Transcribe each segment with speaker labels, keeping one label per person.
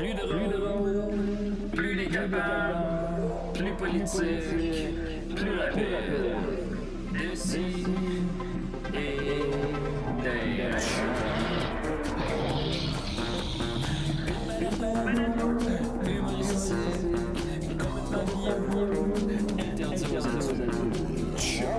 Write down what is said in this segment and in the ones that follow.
Speaker 1: Plus drôle, plus décapable, plus politique, plus rapide. D'ici et d'ailleurs. Humoristique, complètement bien, interdit aux adultes.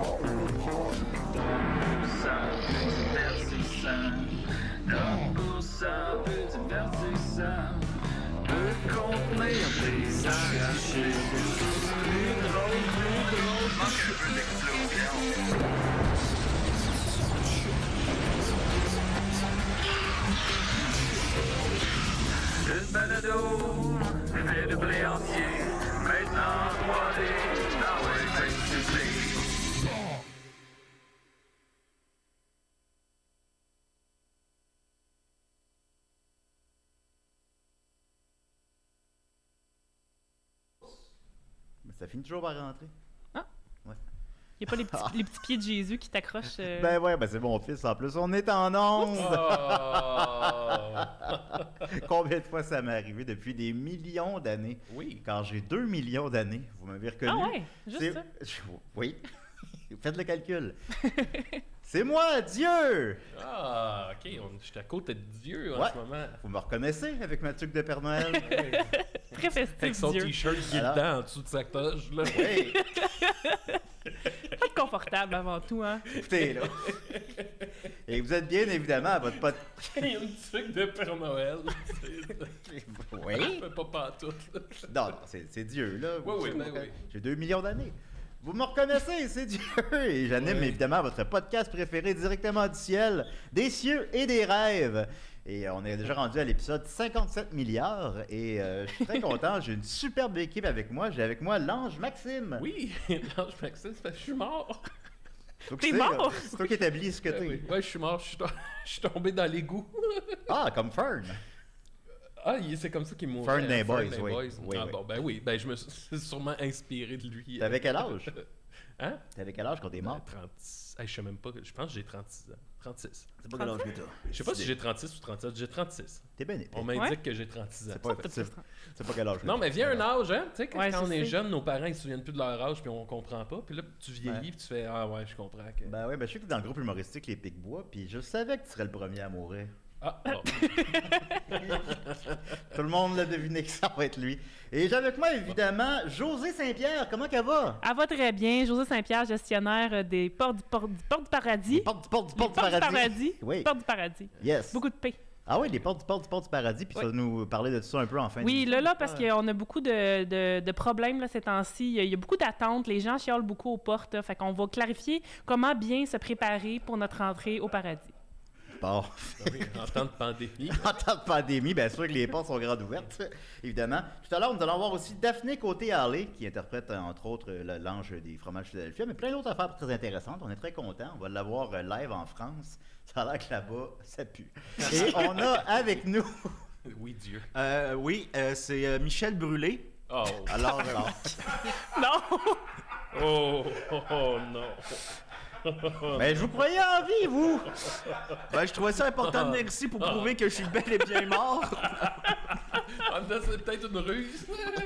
Speaker 1: Ça peut divertissant, donc pour ça peut divertissant, peut contenir des arrachés. Plus drôle, manque un peu d'explosion. Une balado, fait de blé entier, maintenant 3D, dans le face-to-face.
Speaker 2: Mais ça finit toujours par rentrer.
Speaker 3: Ah!
Speaker 2: Ouais.
Speaker 3: Il n'y a pas les petits pieds de Jésus qui t'accrochent.
Speaker 2: Ben ouais, ben c'est mon fils en plus. On est en onde! Combien de fois ça m'est arrivé depuis des millions d'années?
Speaker 4: Oui.
Speaker 2: Quand j'ai 2 millions d'années, vous m'avez reconnu.
Speaker 3: Ah ouais, juste ça.
Speaker 2: Oui. Faites le calcul. C'est moi, Dieu!
Speaker 4: Ah, ok, je suis à côté de Dieu en
Speaker 2: Ouais.
Speaker 4: ce moment.
Speaker 2: Vous me reconnaissez avec ma tuque de Père Noël?
Speaker 3: Très festif,
Speaker 4: Avec son
Speaker 3: Dieu.
Speaker 4: t-shirt qui est
Speaker 2: Alors?
Speaker 4: dedans en dessous de sa toge, là.
Speaker 2: Oui.
Speaker 3: Pas de confortable avant tout, hein.
Speaker 2: Écoutez, là. Et vous êtes bien évidemment à votre pote.
Speaker 4: Il y a une truc de Père Noël.
Speaker 2: Oui.
Speaker 4: Pas pantoute, là.
Speaker 2: Non, non, c'est Dieu, là.
Speaker 4: Oui, oui, ben oui.
Speaker 2: J'ai 2 millions d'années. Vous me reconnaissez, c'est Dieu! Et j'anime
Speaker 4: Oui.
Speaker 2: évidemment votre podcast préféré directement du ciel, des cieux et des rêves. Et on est déjà rendu à l'épisode 57 milliards. Et je suis très content, j'ai une superbe équipe avec moi. J'ai avec moi l'ange Maxime.
Speaker 4: Oui, l'ange Maxime, c'est parce que je suis mort.
Speaker 2: Faut que
Speaker 3: T'es
Speaker 2: tu sais, là,
Speaker 3: mort?
Speaker 2: c'est toi qui établis ce que t'es.
Speaker 4: Oui. Ouais, je suis mort, je suis tombé dans l'égout.
Speaker 2: Ah, comme Fern.
Speaker 4: Ah, c'est comme ça qu'il mourait.
Speaker 2: Fern des Boys,
Speaker 4: des
Speaker 2: oui.
Speaker 4: Boys.
Speaker 2: Oui,
Speaker 4: Ah
Speaker 2: oui.
Speaker 4: bon, ben oui, ben je me suis sûrement inspiré de lui.
Speaker 2: T'avais quel âge?
Speaker 4: Hein?
Speaker 2: T'avais quel âge quand t'es mort?
Speaker 4: 30... Hey, je sais même pas, je pense que j'ai 36 ans. 36.
Speaker 2: C'est pas quel âge que t'as.
Speaker 4: Je sais pas si j'ai 36 ou 37, j'ai 36.
Speaker 2: T'es bien épais.
Speaker 4: On m'indique que j'ai 36 ans.
Speaker 2: C'est pas quel âge que
Speaker 4: Non,
Speaker 2: t'as.
Speaker 4: mais viens un âge, hein? Tu sais, quand,
Speaker 3: Ouais,
Speaker 4: quand on
Speaker 3: je
Speaker 4: est
Speaker 3: sais.
Speaker 4: jeune, nos parents ils se souviennent plus de leur âge puis on comprend pas. Puis là, tu vieillis
Speaker 2: Ouais.
Speaker 4: puis tu fais ah ouais, je comprends. Que...
Speaker 2: Ben oui, ben je sais que t'es dans le groupe humoristique Les Pics-Bois, puis je savais que tu serais le premier à mourir.
Speaker 4: Ah, bon.
Speaker 2: Tout le monde l'a deviné que ça va être lui. Et j'ai avec moi, évidemment, José Saint-Pierre. Comment qu'elle va?
Speaker 3: Elle va très bien. José Saint-Pierre, gestionnaire des portes du paradis.
Speaker 2: Porte du
Speaker 3: Les portes du paradis.
Speaker 2: Oui.
Speaker 3: Portes du paradis.
Speaker 2: Yes.
Speaker 3: Beaucoup de paix.
Speaker 2: Ah oui, les portes du paradis, puis
Speaker 3: Oui.
Speaker 2: ça va nous parler de ça un peu en fin
Speaker 3: Oui,
Speaker 2: d'émission.
Speaker 3: là, parce qu'on a beaucoup de problèmes là, ces temps-ci. Il y a beaucoup d'attentes. Les gens chiolent beaucoup aux portes. Là. Fait qu'on va clarifier comment bien se préparer pour notre entrée au paradis.
Speaker 2: Bon.
Speaker 4: Oui, en temps de pandémie.
Speaker 2: En temps de pandémie, bien sûr que les portes sont grandes ouvertes, évidemment. Tout à l'heure, nous allons voir aussi Daphné Côté-Harley, qui interprète, entre autres, l'ange des fromages Philadelphia, mais plein d'autres affaires très intéressantes. On est très contents. On va l'avoir live en France. Ça a l'air que là-bas, ça pue. Et on a avec nous...
Speaker 4: Oui, Dieu.
Speaker 5: Oui, c'est Michel Brûlé.
Speaker 4: Oh.
Speaker 2: Alors,
Speaker 3: Non!
Speaker 4: Oh, oh, oh, non.
Speaker 2: mais je vous croyais en vie, vous!
Speaker 5: Ben, je trouvais ça important de venir ici pour prouver que je suis bel et bien mort.
Speaker 4: En même temps, c'est peut-être une ruse.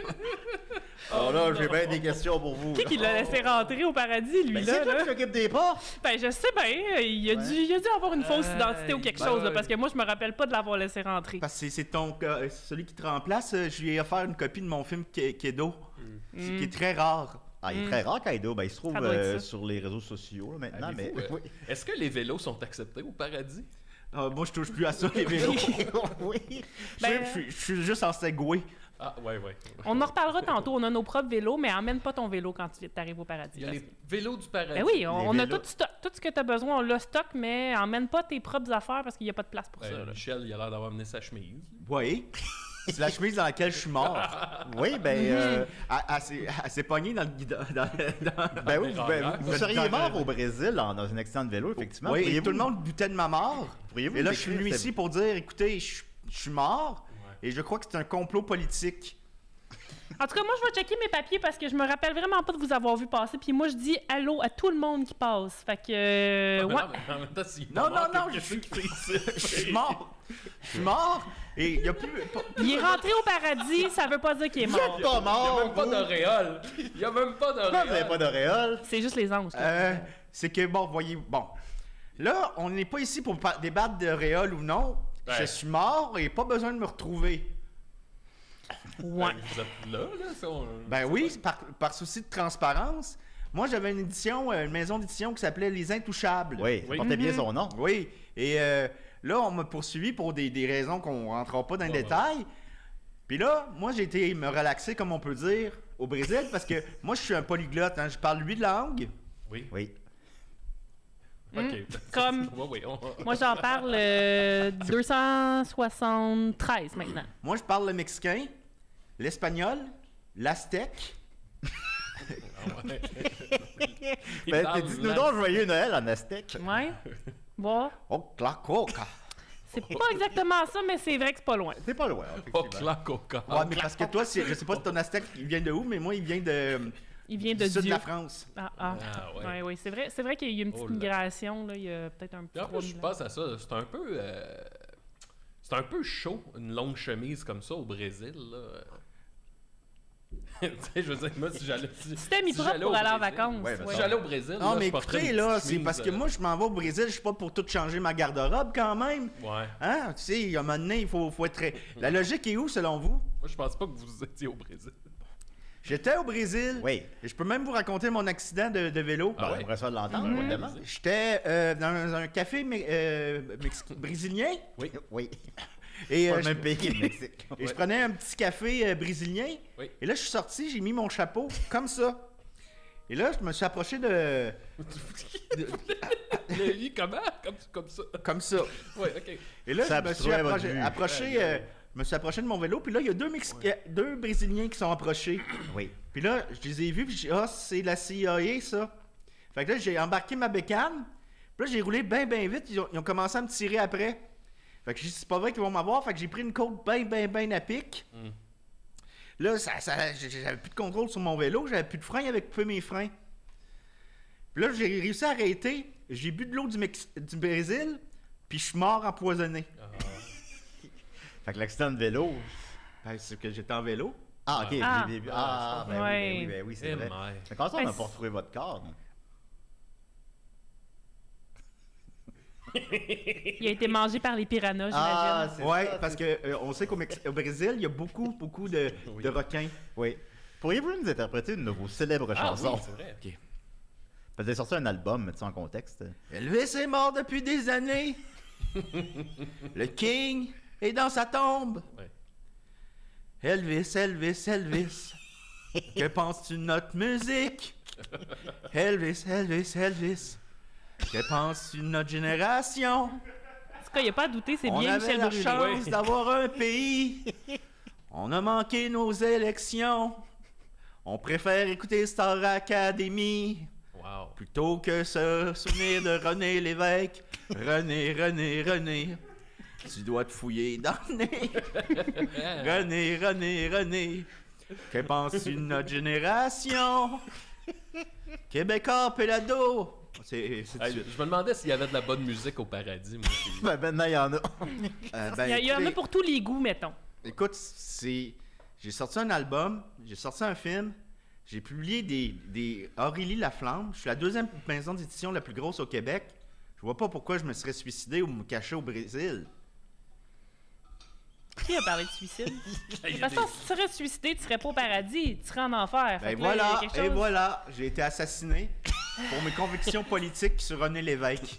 Speaker 2: Oh là, j'ai bien des questions pour vous.
Speaker 3: Qui l'a laissé rentrer au paradis, lui,
Speaker 2: Ben,
Speaker 3: là?
Speaker 2: c'est toi
Speaker 3: là?
Speaker 2: qui t'occupes des portes!
Speaker 3: Ben, je sais bien. Il a dû avoir une fausse identité ou quelque
Speaker 4: ben
Speaker 3: chose, là,
Speaker 4: ouais.
Speaker 3: parce que moi, je me rappelle pas de l'avoir laissé rentrer.
Speaker 5: Parce que c'est celui qui te remplace. Je lui ai offert une copie de mon film Kedo, qui est très rare.
Speaker 2: Ah, il est très rare, Kaido. Ben, il se trouve
Speaker 3: Ça doit être ça.
Speaker 2: sur les réseaux sociaux là, maintenant, mais...
Speaker 4: Avez-vous,
Speaker 2: Oui.
Speaker 4: Est-ce que les vélos sont acceptés au paradis?
Speaker 5: Moi, je touche plus à ça, les vélos.
Speaker 2: oui.
Speaker 3: Ben,
Speaker 5: Je suis juste en Segway.
Speaker 4: Ah, ouais, ouais.
Speaker 3: On en reparlera tantôt. On a nos propres vélos, mais emmène pas ton vélo quand tu arrives au paradis.
Speaker 4: Il y a
Speaker 3: parce
Speaker 4: les vélos du paradis.
Speaker 3: Ben oui, on a
Speaker 2: vélos.
Speaker 3: tout ce que tu as besoin, on l'a stock, mais emmène pas tes propres affaires parce qu'il n'y a pas de place pour ça. là.
Speaker 4: Michel, il a l'air d'avoir amené sa chemise.
Speaker 5: Oui. C'est la chemise dans laquelle je suis mort.
Speaker 2: Oui, ben...
Speaker 5: Elle s'est pognée dans le guidon.
Speaker 2: Ben oui, vous
Speaker 5: dans-
Speaker 2: seriez
Speaker 5: dans-
Speaker 2: mort au Brésil dans un accident de vélo, effectivement.
Speaker 5: Oui, et
Speaker 2: Pourriez-vous-
Speaker 5: tout le monde doutait de ma mort.
Speaker 2: Pourriez-vous
Speaker 5: Et là,
Speaker 2: nous
Speaker 5: je suis
Speaker 2: décrire
Speaker 5: venu
Speaker 2: cette-
Speaker 5: ici pour dire, écoutez, je suis mort et je crois que c'est un complot politique.
Speaker 3: En tout cas, moi, je vais checker mes papiers parce que je me rappelle vraiment pas de vous avoir vu passer. Puis moi, je dis allô à tout le monde qui passe. Fait que.
Speaker 4: Ah, mais
Speaker 3: ouais.
Speaker 4: non, mais en même temps, s'il est
Speaker 5: Non,
Speaker 4: mort,
Speaker 5: non, non,
Speaker 4: qu'est-ce qu'il fait ici?
Speaker 5: Je suis mort. Je suis mort. Et il y a plus.
Speaker 3: Il est rentré au paradis, ça veut pas dire qu'il est
Speaker 2: Vous êtes
Speaker 3: mort.
Speaker 2: pas
Speaker 4: Il n'y a
Speaker 2: mort,
Speaker 4: même pas
Speaker 2: vous.
Speaker 4: d'auréole. Il n'y a même pas
Speaker 2: Pourquoi vous n'avez pas
Speaker 4: d'auréole.
Speaker 2: d'auréole?
Speaker 3: C'est juste les anges. là.
Speaker 5: C'est que, bon, voyez, bon. Là, on n'est pas ici pour débattre de réol ou non.
Speaker 4: Ouais.
Speaker 5: Je suis mort et pas besoin de me retrouver.
Speaker 3: Ouais.
Speaker 4: Vous êtes là, ça,
Speaker 5: Ben oui, par souci de transparence. Moi, j'avais une maison d'édition qui s'appelait Les Intouchables.
Speaker 2: Oui, ça
Speaker 4: Oui.
Speaker 2: portait bien son nom.
Speaker 5: Oui, et là, on m'a poursuivi pour des raisons qu'on rentrera pas dans les
Speaker 4: Ouais,
Speaker 5: détails. Puis là, moi, j'ai été me relaxer, comme on peut dire, au Brésil, parce que moi, je suis un polyglotte, hein, je parle 8 langues.
Speaker 4: Oui.
Speaker 2: Oui.
Speaker 4: OK.
Speaker 3: Comme-
Speaker 4: Ouais, oui,
Speaker 3: Moi, j'en parle 273 maintenant.
Speaker 5: Moi, je parle le mexicain, l'espagnol, l'aztèque.
Speaker 2: Ben, dis-nous donc joyeux Noël en aztèque.
Speaker 3: Ouais. Bon.
Speaker 5: Oh, la coca.
Speaker 3: C'est pas exactement ça, mais c'est vrai que c'est pas loin.
Speaker 2: C'est pas loin,
Speaker 4: Oh,
Speaker 2: effectivement.
Speaker 4: claque au corps.
Speaker 5: Ouais, mais parce que toi, je sais pas si ton aztèque il vient de où, mais moi, il vient
Speaker 3: Il vient
Speaker 5: du
Speaker 3: de
Speaker 5: sud de
Speaker 3: Dieu.
Speaker 5: la France.
Speaker 3: Ah.
Speaker 4: Ah, ouais.
Speaker 3: Ouais, oui, c'est vrai qu'il y a eu une petite
Speaker 4: Oh là.
Speaker 3: migration, là, il y a peut-être un petit
Speaker 4: Puis en plus, je
Speaker 3: 3000 ans.
Speaker 4: pense à ça, c'est un peu chaud, une longue chemise comme ça au Brésil, là. Tu sais, je veux dire, moi, si j'allais...
Speaker 3: C'était mis
Speaker 4: si
Speaker 3: propre
Speaker 4: j'allais
Speaker 3: pour
Speaker 4: au
Speaker 3: aller en
Speaker 4: Brésil-
Speaker 3: vacances.
Speaker 2: Ouais,
Speaker 3: ouais.
Speaker 4: Si j'allais au Brésil,
Speaker 5: Non,
Speaker 4: là,
Speaker 5: mais
Speaker 4: je porterais
Speaker 5: écoutez,
Speaker 4: une
Speaker 5: là,
Speaker 4: petite
Speaker 5: c'est parce
Speaker 4: chemise,
Speaker 5: que moi, je m'en vais au Brésil, je suis pas pour tout changer ma garde-robe quand même.
Speaker 4: Ouais.
Speaker 5: Hein? Tu sais, à un moment donné, il faut être très... La logique est où, selon vous?
Speaker 4: Moi, je pense pas que vous étiez au Brésil.
Speaker 5: J'étais au Brésil.
Speaker 2: Oui.
Speaker 5: Et je peux même vous raconter mon accident de vélo.
Speaker 4: Ah ouais?
Speaker 2: J'aimerais ça de l'entendre,
Speaker 3: Mhm.
Speaker 2: évidemment.
Speaker 5: J'étais dans un café brésilien.
Speaker 2: Oui. Oui.
Speaker 5: Et,
Speaker 2: Pas le
Speaker 5: je,
Speaker 2: même pays que le Mexique.
Speaker 5: et je prenais un petit café brésilien.
Speaker 4: Oui.
Speaker 5: Et là, je suis sorti, j'ai mis mon chapeau comme ça. Et là, je me suis approché de
Speaker 4: Le lit, comment? Comme ça.
Speaker 5: comme ça.
Speaker 4: Ouais, OK.
Speaker 5: Et là,
Speaker 2: Ça
Speaker 5: je me suis
Speaker 2: obstruait votre vue.
Speaker 5: approché je me suis approché de mon vélo. Puis là, il y a deux Brésiliens qui sont approchés.
Speaker 2: Oui.
Speaker 5: Puis là, je les ai vus, puis j'ai dit, ah, c'est la CIA, ça. Fait que là, j'ai embarqué ma bécane. Puis là, j'ai roulé bien vite. Ils ont commencé à me tirer après. Fait que j'ai dit, c'est pas vrai qu'ils vont m'avoir. Fait que j'ai pris une côte bien à pic.
Speaker 4: Mm.
Speaker 5: Là, j'avais plus de contrôle sur mon vélo. J'avais plus de frein avec couper mes freins. Puis là, j'ai réussi à arrêter. J'ai bu de l'eau du Brésil. Puis je suis mort empoisonné.
Speaker 2: Fait que l'accident de vélo.
Speaker 5: Ben, c'est que j'étais en vélo.
Speaker 2: Ah, ok.
Speaker 3: Ah.
Speaker 2: Ben
Speaker 3: Ouais.
Speaker 2: oui, ben oui, c'est
Speaker 4: Eh,
Speaker 2: vrai.
Speaker 4: my.
Speaker 2: Mais comment ça, on
Speaker 3: Ben,
Speaker 2: n'a pas retrouvé votre corps? non?
Speaker 3: Il a été mangé par les piranhas,
Speaker 2: Ah,
Speaker 3: j'imagine.
Speaker 2: c'est
Speaker 5: Ouais,
Speaker 2: ça,
Speaker 5: parce
Speaker 2: c'est-
Speaker 5: que on sait qu'au Brésil, il y a beaucoup de requins.
Speaker 2: Oui. Pourriez-vous nous interpréter une de vos célèbres
Speaker 4: Ah,
Speaker 2: chansons?
Speaker 4: oui, c'est vrai.
Speaker 5: Ok.
Speaker 2: Vous avez sorti un album, mettez ça en contexte.
Speaker 5: Elvis est mort depuis des années. Le King est dans sa tombe.
Speaker 4: Ouais.
Speaker 5: Elvis. Que penses-tu de notre musique? Elvis. Que penses-tu de notre génération?
Speaker 3: En tout cas, il n'y a pas à douter, c'est
Speaker 5: On
Speaker 3: bien
Speaker 5: avait
Speaker 3: Michel
Speaker 5: la
Speaker 3: Brûlé.
Speaker 5: chance
Speaker 4: Oui.
Speaker 5: d'avoir un pays. On a manqué nos élections. On préfère écouter Star Academy
Speaker 4: Wow.
Speaker 5: plutôt que se souvenir de René Lévesque. René. Tu dois te fouiller dans le nez. René. Que penses-tu de notre génération? Québécois Pelado. C'est
Speaker 4: Hey,
Speaker 5: dessus.
Speaker 4: je me demandais s'il y avait de la bonne musique au paradis, moi. puis-
Speaker 2: Ben, maintenant, il y en a.
Speaker 3: Il y en a pour tous les goûts, mettons.
Speaker 5: Écoute, j'ai sorti un album, j'ai sorti un film, j'ai publié des Aurélie Laflamme. Je suis la deuxième maison d'édition la plus grosse au Québec. Je vois pas pourquoi je me serais suicidé ou me cacher au Brésil.
Speaker 3: Qui a parlé de suicide?
Speaker 4: Il
Speaker 3: De
Speaker 4: y a
Speaker 3: toute façon, si tu serais suicidé, tu serais pas au paradis, tu serais en enfer. Fait
Speaker 5: Ben
Speaker 3: que là, il y a
Speaker 5: voilà,
Speaker 3: quelque
Speaker 5: et
Speaker 3: chose-
Speaker 5: voilà, j'ai été assassiné pour mes convictions politiques sur René Lévesque.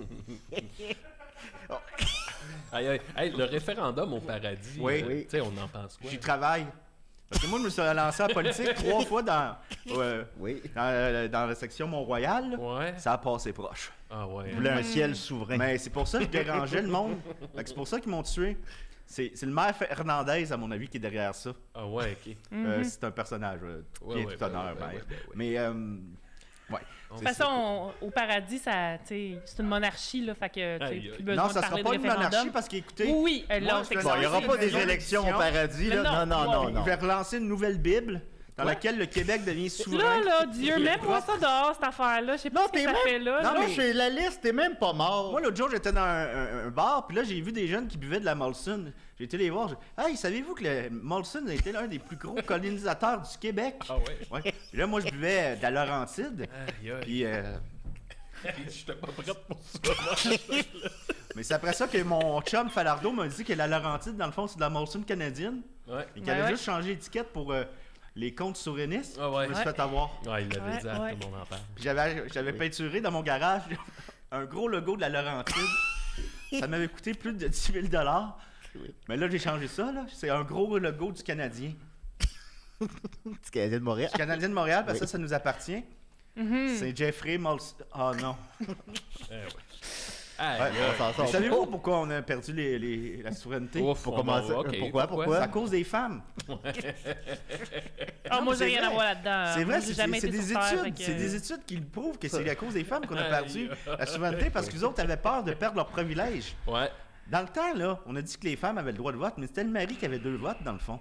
Speaker 4: Hey, le référendum au paradis,
Speaker 5: Oui.
Speaker 4: tu sais, on en pense quoi?
Speaker 5: J'y travaille. Parce que moi, je me suis lancé en politique 3 fois
Speaker 2: Oui.
Speaker 5: dans la section Mont-Royal. là.
Speaker 4: Ouais.
Speaker 5: Ça a passé proche.
Speaker 4: Ah ouais.
Speaker 2: Vous voulez un ciel souverain.
Speaker 5: Mais c'est pour ça que je dérangeais le monde. Fait que c'est pour ça qu'ils m'ont tué. C'est le maire Fernandez, à mon avis, qui est derrière ça.
Speaker 4: Ah ouais, ok.
Speaker 3: Mhm.
Speaker 5: C'est un personnage.
Speaker 4: Ouais,
Speaker 5: Bien
Speaker 4: ouais,
Speaker 5: tout honneur,
Speaker 4: ouais,
Speaker 5: maire.
Speaker 4: ouais, ouais, ouais.
Speaker 5: Mais, ouais.
Speaker 3: De toute façon, au paradis, ça, c'est une monarchie, là, fait que
Speaker 4: Aïe,
Speaker 3: plus
Speaker 4: aïe.
Speaker 3: besoin
Speaker 5: Non,
Speaker 3: de
Speaker 5: ça
Speaker 3: parler
Speaker 5: sera pas
Speaker 3: de
Speaker 5: une monarchie
Speaker 3: référendum.
Speaker 5: parce qu'écoutez,
Speaker 3: Oui, là,
Speaker 5: moi,
Speaker 3: c'est
Speaker 5: je vais
Speaker 2: Bon, il n'y aura
Speaker 5: lancer
Speaker 2: pas
Speaker 5: une
Speaker 2: des
Speaker 5: nouvelle
Speaker 2: élections au
Speaker 5: élection.
Speaker 2: paradis, là.
Speaker 3: Mais
Speaker 2: Non, non, non,
Speaker 5: Je
Speaker 2: non.
Speaker 5: vais relancer une nouvelle Bible dans
Speaker 2: Quoi?
Speaker 5: laquelle le Québec devient
Speaker 3: Là,
Speaker 5: souverain.
Speaker 3: là, Dieu, mets-moi ça dehors, cette affaire-là. Je sais pas
Speaker 2: Non,
Speaker 3: ce que
Speaker 2: t'es
Speaker 3: ça
Speaker 2: même-
Speaker 3: fait là.
Speaker 2: Non,
Speaker 3: là.
Speaker 2: mais chez la liste, t'es même pas mort.
Speaker 5: Moi, l'autre jour, j'étais dans un bar, puis là, j'ai vu des jeunes qui buvaient de la Molson. J'ai été les voir. Hey, savez-vous que le Molson a été l'un des plus gros colonisateurs du Québec?
Speaker 4: Ah ouais?
Speaker 5: Ouais. Puis là, moi, je buvais de la Laurentide.
Speaker 4: Aïe, aïe.
Speaker 5: Puis,
Speaker 4: J'étais pas prête pour ça.
Speaker 5: mais c'est après ça que mon chum Falardeau m'a dit que la Laurentide, dans le fond, c'est de la Molson canadienne.
Speaker 4: Ouais.
Speaker 5: Et qu'il avait
Speaker 3: Ouais.
Speaker 5: juste changé l'étiquette pour les comptes souverainistes.
Speaker 4: Ah ouais.
Speaker 5: Je me suis fait avoir.
Speaker 4: Ouais, il l'avait
Speaker 3: Ouais,
Speaker 4: dit,
Speaker 3: ouais.
Speaker 4: tout le monde en parle.
Speaker 5: Puis j'avais peinturé dans mon garage un gros logo de la Laurentide. Ça m'avait coûté plus de 10 000 $. Mais là, j'ai changé ça. Là. C'est un gros logo du Canadien.
Speaker 2: Du Canadien de Montréal.
Speaker 5: Du Canadien de Montréal, parce que ça nous appartient.
Speaker 3: Mhm.
Speaker 5: C'est Jeffrey Molson. Ah non.
Speaker 4: Eh ouais. Aïe,
Speaker 5: Ouais,
Speaker 4: aïe.
Speaker 2: On s'en
Speaker 5: Mais
Speaker 2: sort.
Speaker 5: savez-vous pourquoi on a perdu la souveraineté?
Speaker 4: Ouf,
Speaker 2: Pour
Speaker 4: on
Speaker 2: commencer-
Speaker 4: va- ok,
Speaker 2: pourquoi?
Speaker 5: C'est à cause des femmes.
Speaker 3: Ah,
Speaker 5: Non,
Speaker 3: moi,
Speaker 5: mais
Speaker 3: j'ai
Speaker 5: c'est
Speaker 3: rien à
Speaker 5: vrai.
Speaker 3: voir là-dedans.
Speaker 5: C'est
Speaker 3: Moi,
Speaker 5: vrai,
Speaker 3: j'ai
Speaker 5: c'est
Speaker 3: jamais
Speaker 5: c'est
Speaker 3: été
Speaker 5: des
Speaker 3: sur Terre,
Speaker 5: études.
Speaker 3: fait
Speaker 5: C'est
Speaker 3: que-
Speaker 5: des études qui le prouvent que c'est à cause des femmes qu'on a
Speaker 4: Aïe.
Speaker 5: perdu la souveraineté parce que les autres avaient peur de perdre leurs privilèges.
Speaker 4: Ouais.
Speaker 5: Dans le temps, là, on a dit que les femmes avaient le droit de vote, mais c'était le mari qui avait 2 votes, dans le fond.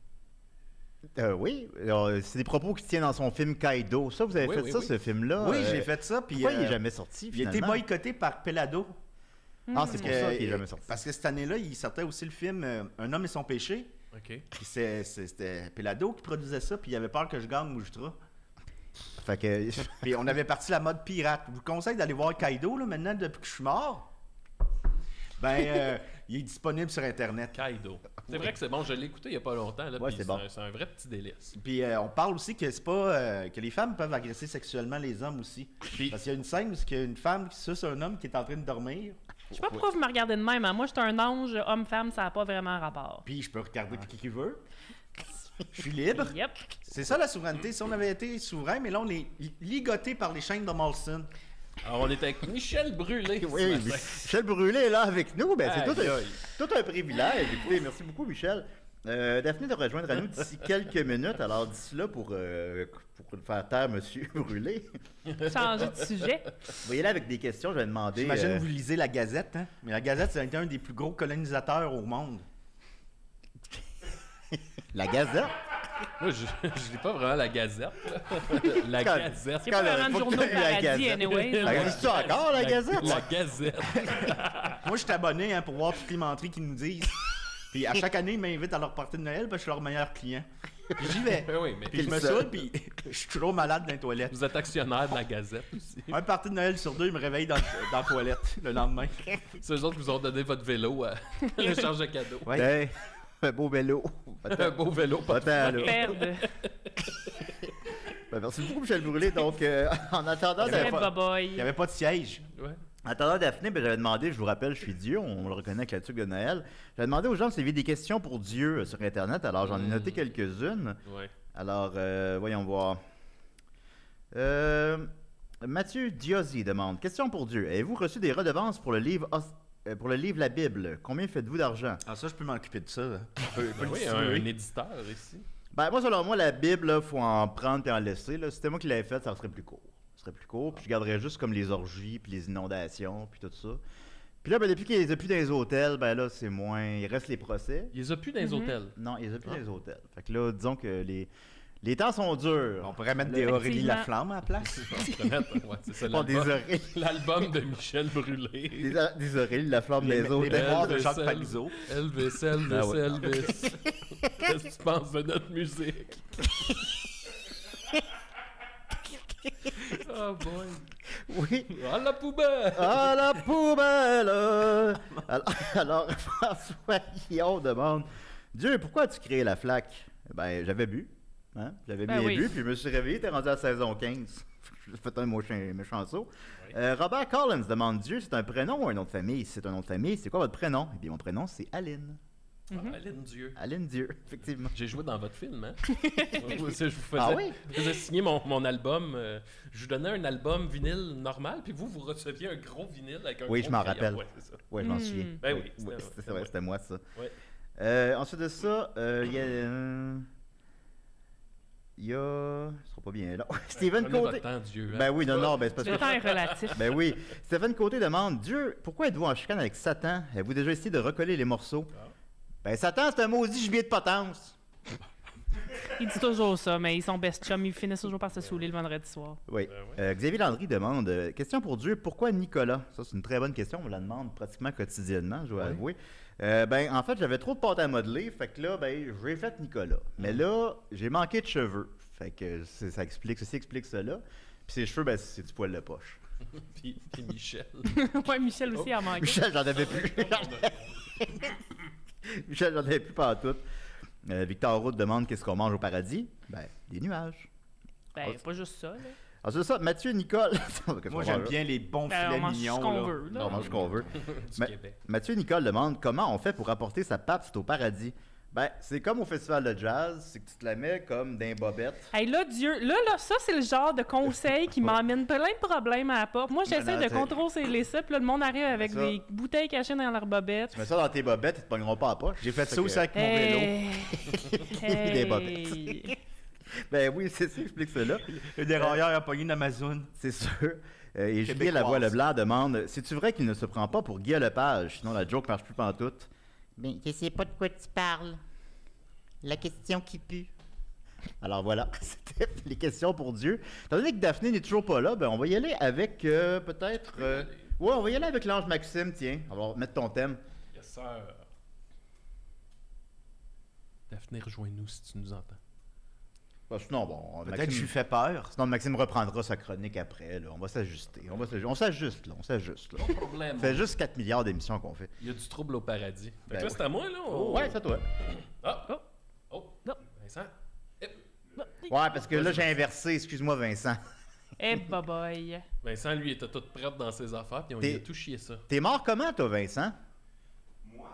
Speaker 2: Oui, c'est des propos qui tiennent dans son film Kaido. Ça, vous avez
Speaker 4: Oui,
Speaker 2: fait
Speaker 4: oui,
Speaker 2: ça,
Speaker 4: oui.
Speaker 2: ce film-là?
Speaker 5: Oui, j'ai fait ça, puis
Speaker 2: Pourquoi il n'est jamais sorti,
Speaker 5: il a été
Speaker 2: finalement?
Speaker 5: boycotté par Pelado.
Speaker 2: Ah, c'est pour
Speaker 5: Que-
Speaker 2: ça qu'il n'est jamais sorti.
Speaker 5: Parce que cette année-là, il sortait aussi le film Un homme et son péché.
Speaker 4: OK.
Speaker 5: Puis c'était Pelado qui produisait ça, puis il avait peur que je gagne Moujutra.
Speaker 2: Fait que...
Speaker 5: Puis on avait parti la mode pirate. Je vous conseille d'aller voir Kaido, là, maintenant, depuis que je suis mort. Ben, il est disponible sur Internet.
Speaker 4: Kaido. C'est vrai que c'est bon, je l'ai écouté il y a pas longtemps. Là,
Speaker 2: Ouais,
Speaker 4: puis
Speaker 2: c'est bon.
Speaker 4: C'est un vrai petit délice.
Speaker 5: Puis on parle aussi que c'est pas que les femmes peuvent agresser sexuellement les hommes aussi. Parce qu'il y a une scène où il y a une femme qui suce un homme qui est en train de dormir.
Speaker 3: Je sais pas pourquoi vous me regardez de même. Hein. Moi, je suis un ange, homme-femme, ça n'a pas vraiment rapport.
Speaker 5: Puis je peux regarder qui veut. Je suis libre.
Speaker 3: Yep.
Speaker 5: C'est ça la souveraineté. Si on avait été souverain, mais là on est ligoté par les chaînes de Molson.
Speaker 4: Alors, on est avec Michel Brûlé. ce
Speaker 2: Oui,
Speaker 4: matin.
Speaker 2: Michel Brûlé est là avec nous. Ben, c'est
Speaker 4: Aïe, aïe.
Speaker 2: tout un privilège. Écoutez, merci beaucoup, Michel. Daphné te rejoindre à nous d'ici quelques minutes. Alors, d'ici là, pour faire taire Monsieur Brûlé,
Speaker 3: Changer de sujet.
Speaker 2: vous voyez là avec des questions, je vais demander...
Speaker 5: J'imagine que vous lisez la Gazette, hein? Mais la Gazette, c'est un des plus gros colonisateurs au monde.
Speaker 2: La Gazette?
Speaker 4: Moi, je lis pas vraiment la Gazette. là. La
Speaker 2: Quand-
Speaker 4: Gazette.
Speaker 3: Il n'y a pas vraiment de
Speaker 2: faut que
Speaker 3: journaux
Speaker 2: t'aies la
Speaker 3: paradis,
Speaker 2: Gazette.
Speaker 3: anyway.
Speaker 2: Ça existe encore, la Gazette?
Speaker 4: La Gazette.
Speaker 5: Moi, je suis abonné hein, pour voir toutes les menteries qu'ils nous disent. Puis à chaque année, ils m'invitent à leur partie de Noël parce que je suis leur meilleur client. Puis j'y vais.
Speaker 4: Ben oui, mais
Speaker 5: Puis je me saoule, puis je suis toujours malade dans les toilettes.
Speaker 4: vous êtes actionnaire de la Gazette aussi.
Speaker 5: Un party de Noël sur 2, ils me réveillent dans la toilette le lendemain.
Speaker 4: C'est eux autres qui vous ont donné votre vélo à l'échange de cadeaux.
Speaker 5: Ouais.
Speaker 2: Hey, un beau vélo.
Speaker 4: Un beau vélo, pas
Speaker 2: Pas
Speaker 4: de
Speaker 2: tant, là.
Speaker 3: Perdre.
Speaker 2: Ben, merci beaucoup, Michel Brûlé. Donc, en attendant...
Speaker 5: Il y avait
Speaker 3: Très
Speaker 5: pas-
Speaker 3: boboy.
Speaker 5: Il n'y avait pas de siège.
Speaker 4: Ouais.
Speaker 2: En attendant Daphné, ben, j'avais demandé, je vous rappelle, je suis Dieu, on le reconnaît avec la tuque de Noël. J'avais demandé aux gens s'il y avait des questions pour Dieu sur Internet, alors j'en ai noté quelques-unes.
Speaker 4: Ouais.
Speaker 2: Alors, voyons voir. Mathieu Diozzi demande, question pour Dieu, avez-vous reçu des redevances pour le livre La Bible? Combien faites-vous d'argent?
Speaker 5: Ah, ça, je peux m'occuper de ça. Là.
Speaker 4: Ben oui, un éditeur ici.
Speaker 2: Ben, moi, selon moi, la Bible, il faut en prendre et en laisser. Là. Si c'était moi qui l'avais faite, ça serait plus court. Ça serait plus court, puis je garderais juste comme les orgies, puis les inondations, puis tout ça. Puis là, ben, depuis qu'il les a plus dans les hôtels, ben là, c'est moins... Il reste les procès.
Speaker 4: Il les a plus dans les hôtels.
Speaker 2: Non, il les a plus dans les hôtels. Fait que là, disons que les temps sont durs.
Speaker 5: On pourrait mettre
Speaker 2: Là,
Speaker 5: des Aurélie
Speaker 3: effectivement.
Speaker 5: Laflamme à la place.
Speaker 4: Ouais, c'est ça,
Speaker 2: Pas des
Speaker 4: l'album.
Speaker 2: oreilles.
Speaker 4: L'album de Michel Brûlé.
Speaker 2: Des oreilles, la flamme des
Speaker 5: Les
Speaker 2: hôtels.
Speaker 5: mémoires de
Speaker 4: Elvis,
Speaker 5: Jacques
Speaker 4: Elvis.
Speaker 5: Palizeau.
Speaker 4: Elvis, Elvis,
Speaker 2: Ah ouais.
Speaker 4: Elvis. Qu'est-ce que tu penses de notre musique? Oh boy.
Speaker 2: Oui.
Speaker 4: Ah, la poubelle!
Speaker 2: À la poubelle! Alors, François Guillaume demande, Dieu, pourquoi as-tu créé la flaque? Ben, j'avais bu. Hein? J'avais
Speaker 3: Ben
Speaker 2: bien
Speaker 3: oui.
Speaker 2: bu, puis je me suis réveillé, t'es rendu à saison 15. J'ai fait un méchant saut. Robert Collins demande, Dieu, c'est un prénom ou un nom de famille? Si c'est un nom de famille, c'est quoi votre prénom? Eh bien, mon prénom, c'est Aline.
Speaker 4: Ah, Aline Dieu.
Speaker 2: Aline Dieu, effectivement.
Speaker 4: J'ai joué dans votre film, hein? Je vous faisais,
Speaker 2: Ah oui?
Speaker 4: je faisais signer mon album. Je vous donnais un album vinyle normal, puis vous receviez un gros vinyle avec un
Speaker 2: Oui,
Speaker 4: gros
Speaker 2: je m'en
Speaker 4: crayon.
Speaker 2: rappelle.
Speaker 4: Ouais, c'est ça.
Speaker 2: Ouais, je m'en
Speaker 3: Hmm.
Speaker 2: souviens.
Speaker 4: Ben oui,
Speaker 2: Oui,
Speaker 4: c'était-
Speaker 2: c'était vrai, c'était moi, ça.
Speaker 4: Ouais.
Speaker 2: Ensuite de ça, il y a... il y a... Ce sera pas bien là. Steven
Speaker 4: Prenez
Speaker 2: Côté.
Speaker 4: votre temps, Dieu. hein.
Speaker 2: Ben oui, non, ben c'est parce
Speaker 3: Le
Speaker 2: que...
Speaker 3: temps est relatif.
Speaker 2: Ben oui. Stephen Côté demande, Dieu, pourquoi êtes-vous en chicane avec Satan? Avez-vous déjà essayé de recoller les morceaux? Ben Satan, c'est un maudit gibier de potence.
Speaker 3: Il dit toujours ça, mais ils sont best chums. Ils finissent toujours par se saouler le vendredi soir.
Speaker 2: Oui.
Speaker 4: Ben
Speaker 2: Xavier Landry demande, question pour Dieu, pourquoi Nicolas? Ça, c'est une très bonne question, on me la demande pratiquement quotidiennement, je dois avouer. Ben, en fait, j'avais trop de pâte à modeler, fait que là, ben, j'ai fait Nicolas. Mais là, j'ai manqué de cheveux. Fait que ça explique, ceci explique cela. Puis ses cheveux, ben, c'est du poil de poche.
Speaker 4: Puis Michel.
Speaker 3: Ouais, Michel aussi a manqué.
Speaker 2: Michel, j'en avais plus. Michel, j'en avais plus partout. Victor Route demande qu'est-ce qu'on mange au paradis? Ben, des nuages.
Speaker 3: Ben, pas juste ça, là.
Speaker 2: Ah, c'est ça, Mathieu Nicole.
Speaker 5: Moi, j'aime bien les bons
Speaker 3: Ben, on
Speaker 5: filets
Speaker 3: mange ce
Speaker 5: mignons.
Speaker 3: qu'on
Speaker 5: là.
Speaker 3: veut, là.
Speaker 2: On mange ce qu'on veut.
Speaker 4: Du
Speaker 2: Ma-
Speaker 4: Québec.
Speaker 2: Mathieu Nicole demande comment on fait pour apporter sa papste au paradis. Ben, c'est comme au festival de jazz, c'est que tu te la mets comme d'un bobette.
Speaker 3: Hey, là, Dieu, là, ça, c'est le genre de conseil qui m'emmène plein de problèmes à la porte. Moi, j'essaie
Speaker 2: non,
Speaker 3: de
Speaker 2: t'sais-
Speaker 3: contrôler ça, puis là, le monde arrive avec
Speaker 2: Ça.
Speaker 3: des bouteilles cachées dans leur bobette.
Speaker 2: Tu mets ça dans tes bobettes, ils te pogneront pas à poche.
Speaker 5: J'ai fait
Speaker 2: Fait
Speaker 5: ça
Speaker 2: que-
Speaker 5: aussi avec mon vélo.
Speaker 3: Hey.
Speaker 2: Des bobettes. Ben oui, c'est ça, explique cela.
Speaker 5: Le dérailleur a pogné une Amazon.
Speaker 2: C'est sûr. Et Julien
Speaker 5: Québécoise.
Speaker 2: Lavoie Leblanc demande c'est-tu vrai qu'il ne se prend pas pour Guy Lepage? Sinon, la joke marche plus pantoute.
Speaker 6: Ben, je sais pas de quoi tu parles. La question qui pue.
Speaker 2: Alors voilà, c'était les questions pour Dieu. Étant donné que Daphné n'est toujours pas là, ben on va y aller avec peut-être. Ouais, on va y aller avec l'ange Maxime, tiens. On va mettre ton thème.
Speaker 4: Yes, sir. Daphné, rejoins-nous si tu nous entends.
Speaker 2: Sinon, bon,
Speaker 5: Peut-être que je lui fais peur.
Speaker 2: Sinon, Maxime reprendra sa chronique après. Là. On va s'ajuster. On s'ajuste, là. On s'ajuste, là.
Speaker 4: Pas de problème.
Speaker 2: Ça fait juste 4 milliards d'émissions qu'on fait.
Speaker 4: Il y a du trouble au paradis. Fait que
Speaker 2: Ben
Speaker 4: là,
Speaker 2: oui.
Speaker 4: c'est à moi, là?
Speaker 2: Ouais, c'est à toi.
Speaker 4: Ah!
Speaker 3: Oh.
Speaker 4: Oh!
Speaker 3: Non.
Speaker 4: Vincent?
Speaker 2: Ouais, parce que là, j'ai inversé. Excuse-moi, Vincent.
Speaker 3: Eh, boy.
Speaker 4: Vincent, lui, était tout prêt dans ses affaires, puis on
Speaker 2: T'es-
Speaker 4: lui a tout chié ça.
Speaker 2: T'es mort comment, toi, Vincent?
Speaker 5: Moi,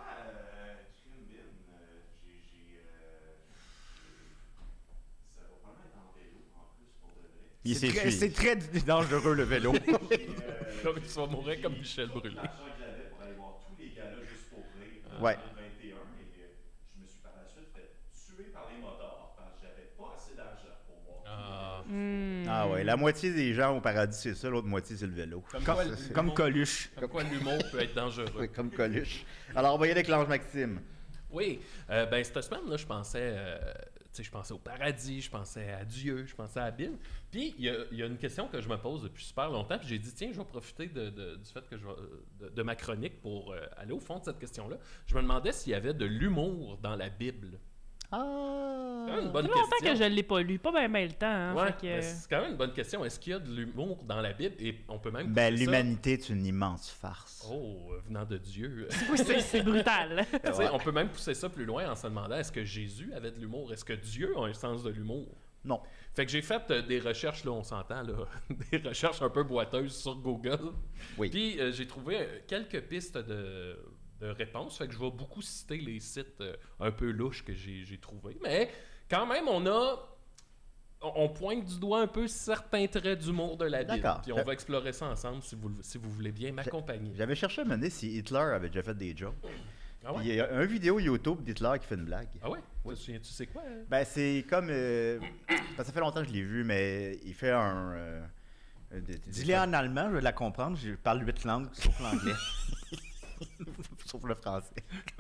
Speaker 5: ça va vraiment être en vélo en plus pour de vrai. C'est très dangereux le vélo.
Speaker 4: Donc, tu vas mourir comme Michel Brûlé.
Speaker 5: L'argent que j'avais pour aller voir tous les gars-là juste pour rire
Speaker 2: Ouais.
Speaker 5: en 2021 et je me suis par la suite fait tuer par les motards parce que j'avais pas assez d'argent pour voir.
Speaker 4: Ah.
Speaker 2: Ah ouais, la moitié des gens au paradis, c'est ça. L'autre moitié, c'est le vélo.
Speaker 4: Comme,
Speaker 5: Comme,
Speaker 4: quoi,
Speaker 5: comme
Speaker 4: l'humour-
Speaker 5: Coluche.
Speaker 4: comme quoi l'humour peut être dangereux.
Speaker 2: Oui, comme Coluche. Alors, on va y aller avec l'ange Maxime.
Speaker 4: Oui, ben cette semaine-là, je pensais, je pensais au paradis, je pensais à Dieu, je pensais à la Bible. Puis, il y a une question que je me pose depuis super longtemps, puis j'ai dit, tiens, je vais profiter du fait que de ma chronique pour aller au fond de cette question-là. Je me demandais s'il y avait de l'humour dans la Bible.
Speaker 2: Ah!
Speaker 4: C'est quand même une
Speaker 3: Ça
Speaker 4: bonne
Speaker 3: fait longtemps
Speaker 4: question.
Speaker 3: que je l'ai pas lu. Pas bien le temps. Hein,
Speaker 4: Ouais,
Speaker 3: fait que-
Speaker 4: mais c'est quand même une bonne question. Est-ce qu'il y a de l'humour dans la Bible? Et on peut même
Speaker 2: Ben,
Speaker 4: pousser ça-
Speaker 2: l'humanité est une immense farce.
Speaker 4: Oh, venant de Dieu.
Speaker 3: Oui, c'est brutal.
Speaker 4: Tu sais, on peut même pousser ça plus loin en se demandant est-ce que Jésus avait de l'humour? Est-ce que Dieu a un sens de l'humour?
Speaker 2: Non.
Speaker 4: Fait que j'ai fait des recherches, là, on s'entend, là, des recherches un peu boiteuses sur Google.
Speaker 2: Oui.
Speaker 4: Puis j'ai trouvé quelques pistes de réponses. Fait que je vais beaucoup citer les sites un peu louches que j'ai trouvés. Mais quand même, on pointe du doigt un peu certains traits d'humour de la Bible.
Speaker 2: D'accord.
Speaker 4: Puis on va explorer ça ensemble si vous voulez bien m'accompagner.
Speaker 2: J'avais cherché à me demander si Hitler avait déjà fait des jokes.
Speaker 4: Ah
Speaker 2: Puis il
Speaker 4: ouais?
Speaker 2: y a une vidéo YouTube d'Hitler qui fait une blague.
Speaker 4: Ah ouais? Tu sais quoi? Hein?
Speaker 2: Ben, c'est comme. parce que ça fait longtemps que je l'ai vu, mais il fait un.
Speaker 5: Dis-le en allemand, je vais la comprendre. Je parle 8 langues, sauf l'anglais.
Speaker 2: Sauf le français.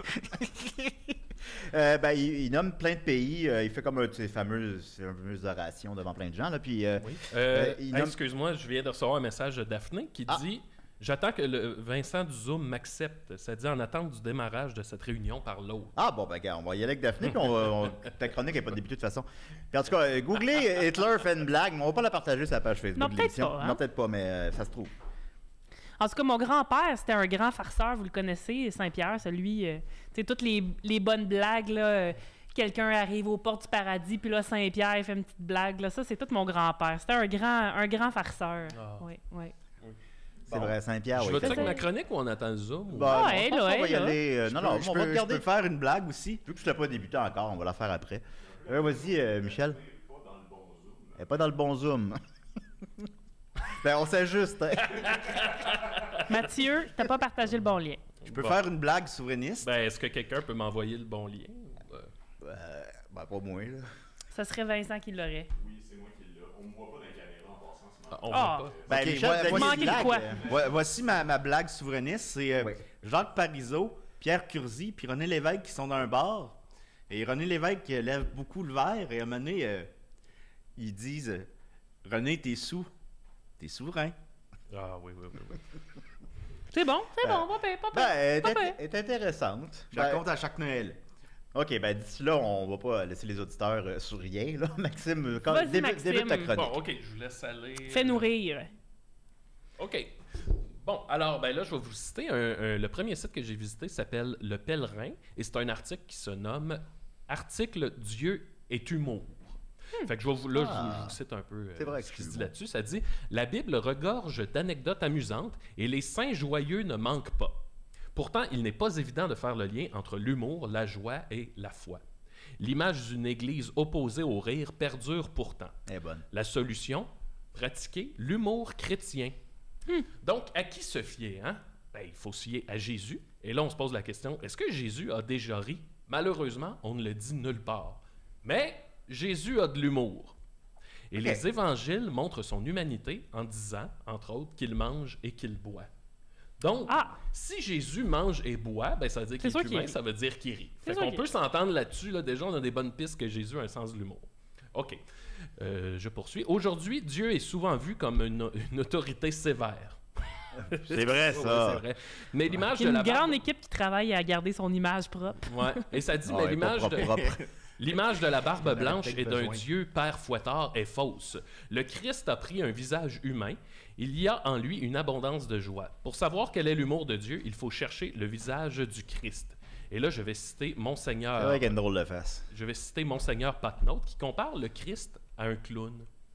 Speaker 2: Ben, il nomme plein de pays. Il fait comme ses fameuses orations devant plein de gens. Là, puis,
Speaker 4: Oui.
Speaker 2: il nomme-
Speaker 4: Excuse-moi, je viens de recevoir un message de Daphné qui
Speaker 2: Ah.
Speaker 4: dit j'attends que le Vincent du Zoom m'accepte. Ça dit en attente du démarrage de cette réunion par l'autre.
Speaker 2: Ah bon, ben gars, on va y aller avec Daphné, puis ta chronique n'est pas débutée de toute façon. Puis en tout cas, googlez Hitler fait une blague, mais on va pas la partager sur la page Facebook
Speaker 3: Non,
Speaker 2: de
Speaker 3: peut-être
Speaker 2: l'émission.
Speaker 3: pas, hein?
Speaker 2: Non, peut-être pas, mais ça se trouve.
Speaker 3: En tout cas, mon grand-père, c'était un grand farceur, vous le connaissez, Saint-Pierre, celui, tu sais, toutes les bonnes blagues, là, quelqu'un arrive aux portes du paradis, puis là, Saint-Pierre, il fait une petite blague, là, ça, c'est tout mon grand-père. C'était un grand farceur.
Speaker 4: Ah.
Speaker 3: Oui, oui.
Speaker 2: C'est vrai, Saint-Pierre,
Speaker 4: je
Speaker 2: oui.
Speaker 4: vais-tu
Speaker 2: fait
Speaker 4: avec
Speaker 2: ça.
Speaker 4: ma chronique ou on attend le Zoom? ou-
Speaker 2: Bon,
Speaker 3: Ah,
Speaker 2: je
Speaker 3: elle,
Speaker 2: pense qu'on
Speaker 3: là,
Speaker 2: va y
Speaker 3: elle,
Speaker 2: aller. Non, non, on va
Speaker 5: Je
Speaker 2: regarder.
Speaker 5: peux faire une blague aussi.
Speaker 2: Vu que je ne l'ai pas débuté encore, on va la faire après. Vas-y, Michel. Elle n'est pas dans le bon zoom. Ben, on s'ajuste. Hein.
Speaker 3: Mathieu, t'as pas partagé le bon lien.
Speaker 5: Je peux
Speaker 4: Bon.
Speaker 5: faire une blague souverainiste.
Speaker 4: Ben, est-ce que quelqu'un peut m'envoyer le bon lien?
Speaker 2: Ben, pas moi, là.
Speaker 3: Ça serait Vincent qui l'aurait.
Speaker 7: Oui, c'est moi qui l'ai. On me voit pas dans la caméra en passant ce moment.
Speaker 4: On
Speaker 3: Ah.
Speaker 4: voit pas.
Speaker 2: Ben,
Speaker 5: Ok,
Speaker 2: Michel, vous aviez
Speaker 3: manquez
Speaker 2: une
Speaker 3: de
Speaker 2: blague,
Speaker 3: quoi?
Speaker 5: Voici ma blague souverainiste. C'est
Speaker 2: Oui.
Speaker 5: Jacques Parizeau, Pierre Curzi, puis René Lévesque qui sont dans un bar. Et René Lévesque lève beaucoup le verre et à un moment donné, ils disent René, t'es souverain.
Speaker 4: Ah oui, oui, oui. oui.
Speaker 3: C'est bon,
Speaker 2: Ben,
Speaker 3: pas pire, pas pire.
Speaker 2: Ben, elle
Speaker 3: Pas pire.
Speaker 2: est intéressante.
Speaker 5: Je la
Speaker 2: Ben,
Speaker 5: compte à chaque Noël.
Speaker 2: OK, ben d'ici là, on va pas laisser les auditeurs sur rien. Là. Maxime,
Speaker 3: Vas-y,
Speaker 2: débute ta
Speaker 3: Maxime.
Speaker 2: chronique.
Speaker 4: Bon, OK, je vous laisse aller.
Speaker 3: Fais-nous rire.
Speaker 4: OK. Bon, alors, ben là, je vais vous citer le premier site que j'ai visité s'appelle Le Pèlerin et c'est un article qui se nomme Article Dieu est humour. Fait que je vous cite un peu
Speaker 2: C'est vrai
Speaker 4: ce
Speaker 2: que
Speaker 4: qui se
Speaker 2: c'est
Speaker 4: dit
Speaker 2: humour.
Speaker 4: là-dessus. Ça dit « La Bible regorge d'anecdotes amusantes et les saints joyeux ne manquent pas. Pourtant, il n'est pas évident de faire le lien entre l'humour, la joie et la foi. L'image d'une église opposée au rire perdure pourtant.
Speaker 2: Elle est bonne.
Speaker 4: La solution, pratiquer l'humour chrétien. Donc, à qui se fier, hein? Ben, il faut se fier à Jésus. Et là, on se pose la question, est-ce que Jésus a déjà ri? Malheureusement, on ne le dit nulle part. Mais Jésus a de l'humour. Et
Speaker 2: Ok.
Speaker 4: les évangiles montrent son humanité en disant, entre autres, qu'il mange et qu'il boit. Donc,
Speaker 3: Ah.
Speaker 4: si Jésus mange et boit, ben, ça veut dire qu'il
Speaker 3: C'est sûr
Speaker 4: est
Speaker 3: qu'il
Speaker 4: humain,
Speaker 3: rit.
Speaker 4: ça veut dire qu'il rit.
Speaker 3: C'est
Speaker 4: Fait
Speaker 3: sûr
Speaker 4: qu'on
Speaker 3: qu'il
Speaker 4: peut
Speaker 3: rit.
Speaker 4: s'entendre là-dessus. Là, déjà, on a des bonnes pistes que Jésus a un sens de l'humour. OK. Je poursuis. Aujourd'hui, Dieu est souvent vu comme une autorité sévère.
Speaker 2: C'est vrai,
Speaker 4: Ouais,
Speaker 2: ça.
Speaker 4: c'est vrai. Mais l'image
Speaker 3: Il y
Speaker 4: de
Speaker 3: a
Speaker 4: la
Speaker 3: une grande
Speaker 4: barbe...
Speaker 3: équipe qui travaille à garder son image propre.
Speaker 4: Ouais. Et ça dit,
Speaker 2: Ah,
Speaker 4: mais
Speaker 2: elle est pas
Speaker 4: l'image de...
Speaker 2: propre.
Speaker 4: L'image de la barbe blanche
Speaker 2: peut-être
Speaker 4: et d'un
Speaker 2: besoin.
Speaker 4: Dieu Père fouettard est fausse. Le Christ a pris un visage humain. Il y a en lui une abondance de joie. Pour savoir quel est l'humour de Dieu, il faut chercher le visage du Christ. Et là, je vais citer
Speaker 2: C'est
Speaker 4: Monseigneur,
Speaker 2: vrai qu'il y a une drôle de face.
Speaker 4: je vais citer Monseigneur Patnaud qui compare le Christ à un clown.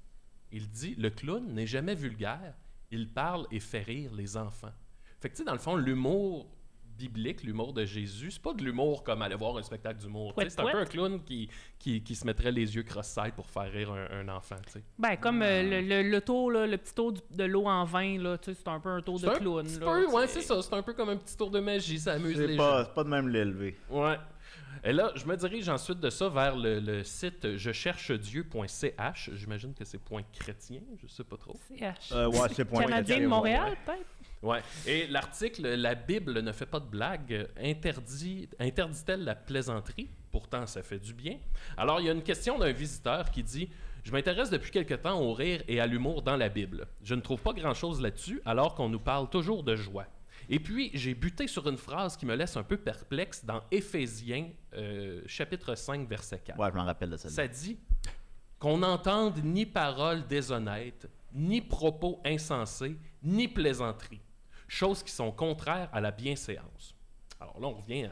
Speaker 4: Il dit, le clown n'est jamais vulgaire, il parle et fait rire les enfants. Fait que tu sais, dans le fond, l'humour biblique, l'humour de Jésus, c'est pas de l'humour comme aller voir un spectacle d'humour. Tu sais, c'est un peu un clown qui se mettrait les yeux cross-eyed pour faire rire un enfant. Tu sais.
Speaker 3: Ben, comme le tour, là, le petit tour de l'eau en vin, là, tu sais, c'est un peu un tour de
Speaker 4: C'est un
Speaker 3: clown.
Speaker 4: petit
Speaker 3: là,
Speaker 4: peu, ouais,
Speaker 3: tu sais.
Speaker 4: c'est ça. C'est un peu comme un petit tour de magie, ça amuse les
Speaker 2: C'est
Speaker 4: gens.
Speaker 2: pas de même l'élevé.
Speaker 4: Ouais. Et là, je me dirige ensuite de ça vers le site je-cherche-Dieu.ch. J'imagine que c'est point chrétien, je sais pas trop.
Speaker 3: CH.
Speaker 2: Ouais, c'est point
Speaker 3: Canadien de
Speaker 2: chrétien,
Speaker 3: Montréal,
Speaker 2: ouais.
Speaker 3: peut-être?
Speaker 4: Ouais. Et l'article La Bible ne fait pas de blague interdit-elle la plaisanterie? Pourtant, ça fait du bien. Alors, il y a une question d'un visiteur qui dit je m'intéresse depuis quelque temps au rire et à l'humour dans la Bible. Je ne trouve pas grand-chose là-dessus, alors qu'on nous parle toujours de joie. Et puis, j'ai buté sur une phrase qui me laisse un peu perplexe dans Éphésiens, chapitre 5, verset 4.
Speaker 2: Ouais, je m'en rappelle de celle-là.
Speaker 4: Ça dit qu'on n'entende ni paroles déshonnêtes, ni propos insensés, ni plaisanteries, choses qui sont contraires à la bienséance. Alors là, on revient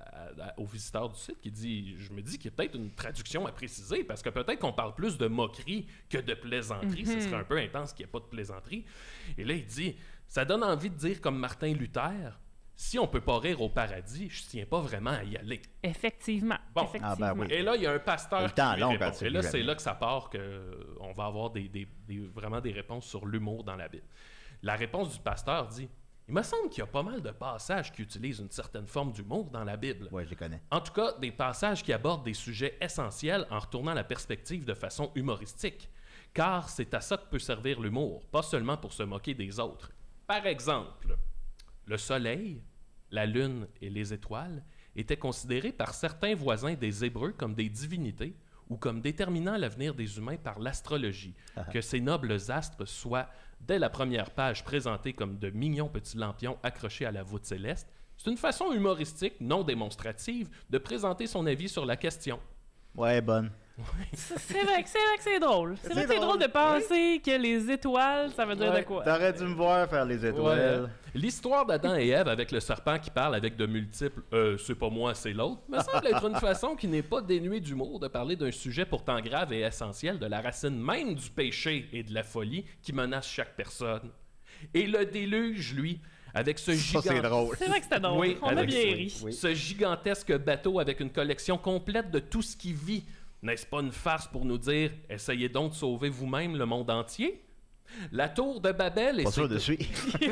Speaker 4: au visiteur du site qui dit, je me dis qu'il y a peut-être une traduction à préciser, parce que peut-être qu'on parle plus de moquerie que de plaisanterie. Ce serait un peu intense qu'il n'y ait pas de plaisanterie. Et là, il dit, ça donne envie de dire comme Martin Luther, si on peut pas rire au paradis, je tiens pas vraiment à y aller.
Speaker 3: Effectivement.
Speaker 4: Bon.
Speaker 3: Effectivement.
Speaker 2: Ah, ben oui.
Speaker 4: Et là, il y a un pasteur
Speaker 2: Le temps
Speaker 4: qui
Speaker 2: long
Speaker 4: lui
Speaker 2: quand
Speaker 4: répond.
Speaker 2: tu
Speaker 4: Et là,
Speaker 2: lis
Speaker 4: c'est
Speaker 2: jamais.
Speaker 4: là que ça part qu'on va avoir vraiment des réponses sur l'humour dans la Bible. La réponse du pasteur dit « Il me semble qu'il y a pas mal de passages qui utilisent une certaine forme d'humour dans la Bible.
Speaker 2: Ouais, je les connais.
Speaker 4: En tout cas, des passages qui abordent des sujets essentiels en retournant la perspective de façon humoristique. Car c'est à ça que peut servir l'humour, pas seulement pour se moquer des autres. Par exemple, le soleil, la lune et les étoiles étaient considérés par certains voisins des Hébreux comme des divinités ou comme déterminant l'avenir des humains par l'astrologie. Que ces nobles astres soient, dès la première page, présentés comme de mignons petits lampions accrochés à la voûte céleste, c'est une façon humoristique, non démonstrative, de présenter son avis sur la question.
Speaker 2: Ouais, bonne.
Speaker 3: C'est vrai que c'est drôle. C'est vrai que c'est
Speaker 2: drôle.
Speaker 3: drôle de penser que les étoiles, ça veut dire
Speaker 4: Ouais.
Speaker 3: de quoi?
Speaker 2: T'aurais dû me voir faire les étoiles.
Speaker 4: Ouais. L'histoire d'Adam et Ève avec le serpent qui parle avec de multiples c'est pas moi, c'est l'autre me semble être une façon qui n'est pas dénuée d'humour de parler d'un sujet pourtant grave et essentiel, de la racine même du péché et de la folie qui menace chaque personne. Et le déluge, lui, avec ce
Speaker 2: Ça, c'est drôle.
Speaker 3: C'est vrai que c'était drôle.
Speaker 4: Oui,
Speaker 3: On a
Speaker 4: avec
Speaker 3: bien
Speaker 4: ça,
Speaker 3: ri.
Speaker 2: oui.
Speaker 4: ce gigantesque bateau avec une collection complète de tout ce qui vit. N'est-ce pas une farce pour nous dire « Essayez donc de sauver vous-même le monde entier » La tour de Babel et
Speaker 2: Pas
Speaker 4: ses
Speaker 2: sûr de suivre.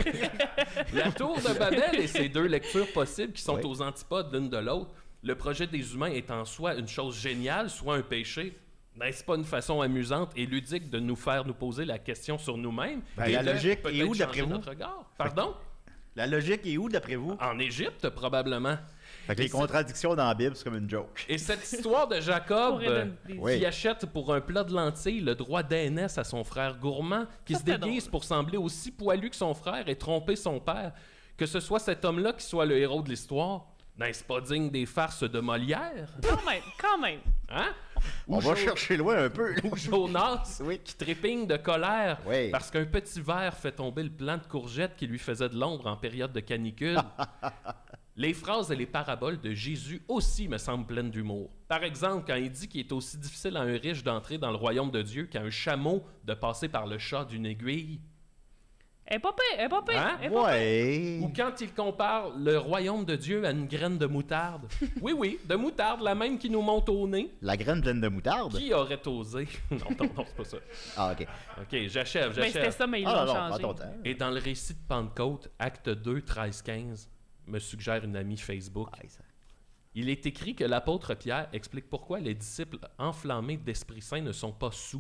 Speaker 4: La tour de Babel et ses deux lectures possibles qui sont
Speaker 2: Oui.
Speaker 4: aux antipodes l'une de l'autre. Le projet des humains est en soi une chose géniale, soit un péché. N'est-ce pas une façon amusante et ludique de nous faire nous poser la question sur nous-mêmes?
Speaker 5: Ben,
Speaker 4: et
Speaker 5: la
Speaker 4: de
Speaker 5: logique est
Speaker 4: peut-être
Speaker 5: où, d'après
Speaker 4: changer
Speaker 5: vous?
Speaker 4: notre regard? Pardon?
Speaker 5: La logique est où, d'après vous?
Speaker 4: En Égypte, probablement.
Speaker 2: Fait que les contradictions dans la Bible, c'est comme une joke.
Speaker 4: Et cette histoire de Jacob
Speaker 3: Pourrait donner des-
Speaker 4: qui
Speaker 2: Oui.
Speaker 4: achète pour un plat de lentilles le droit d'aînesse à son frère gourmand, qui
Speaker 3: Ça,
Speaker 4: se
Speaker 3: c'était
Speaker 4: déguise pour sembler aussi poilu que son frère et tromper son père, que ce soit cet homme-là qui soit le héros de l'histoire, n'est-ce pas digne des farces de Molière?
Speaker 3: Quand même.
Speaker 4: Hein?
Speaker 2: On va chercher loin un peu.
Speaker 4: Ou Jonas,
Speaker 2: Oui.
Speaker 4: qui trépigne de colère
Speaker 2: Oui.
Speaker 4: parce qu'un petit ver fait tomber le plant de courgettes qui lui faisait de l'ombre en période de canicule. Les phrases et les paraboles de Jésus aussi me semblent pleines d'humour. Par exemple, quand il dit qu'il est aussi difficile à un riche d'entrer dans le royaume de Dieu qu'à un chameau de passer par le chat d'une aiguille.
Speaker 3: Elle est pas pire.
Speaker 4: Hein?
Speaker 3: Elle est pas pire.
Speaker 2: Ouais.
Speaker 4: Ou quand il compare le royaume de Dieu à une graine de moutarde. Oui, de moutarde, la même qui nous monte au nez.
Speaker 2: La graine pleine de moutarde?
Speaker 4: Qui aurait osé? Non, c'est pas ça.
Speaker 2: Ah, OK.
Speaker 4: OK, j'achève.
Speaker 3: Ben, c'était ça, mais ils
Speaker 2: Ah,
Speaker 3: l'ont
Speaker 2: non, prends
Speaker 3: changé.
Speaker 2: ton temps.
Speaker 4: Et dans le récit de Pentecôte, acte 2, 13-15, me suggère une amie Facebook.
Speaker 2: Ah, ça-
Speaker 4: Il est écrit que l'apôtre Pierre explique pourquoi les disciples enflammés d'Esprit Saint ne sont pas saols.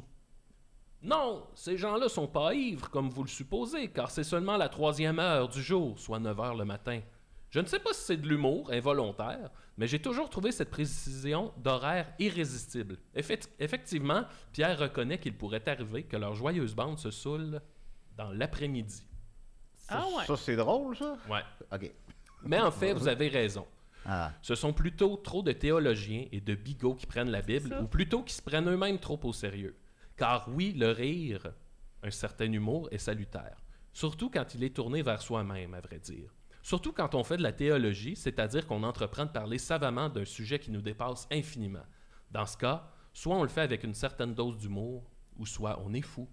Speaker 4: Non, ces gens-là sont pas ivres, comme vous le supposez, car c'est seulement la 3e heure du jour, soit 9 heures le matin. Je ne sais pas si c'est de l'humour involontaire, mais j'ai toujours trouvé cette précision d'horaire irrésistible. Effectivement, Pierre reconnaît qu'il pourrait arriver que leur joyeuse bande se saoule dans l'après-midi.
Speaker 3: Ah ouais.
Speaker 2: Ça, c'est drôle, ça?
Speaker 4: Ouais.
Speaker 2: OK.
Speaker 4: Mais en fait, vous avez raison.
Speaker 2: Ah.
Speaker 4: Ce sont plutôt trop de théologiens et de bigots qui prennent la Bible,
Speaker 3: Ça.
Speaker 4: ou plutôt qui se prennent eux-mêmes trop au sérieux. Car oui, le rire, un certain humour, est salutaire. Surtout quand il est tourné vers soi-même, à vrai dire. Surtout quand on fait de la théologie, c'est-à-dire qu'on entreprend de parler savamment d'un sujet qui nous dépasse infiniment. Dans ce cas, soit on le fait avec une certaine dose d'humour, ou soit on est fou.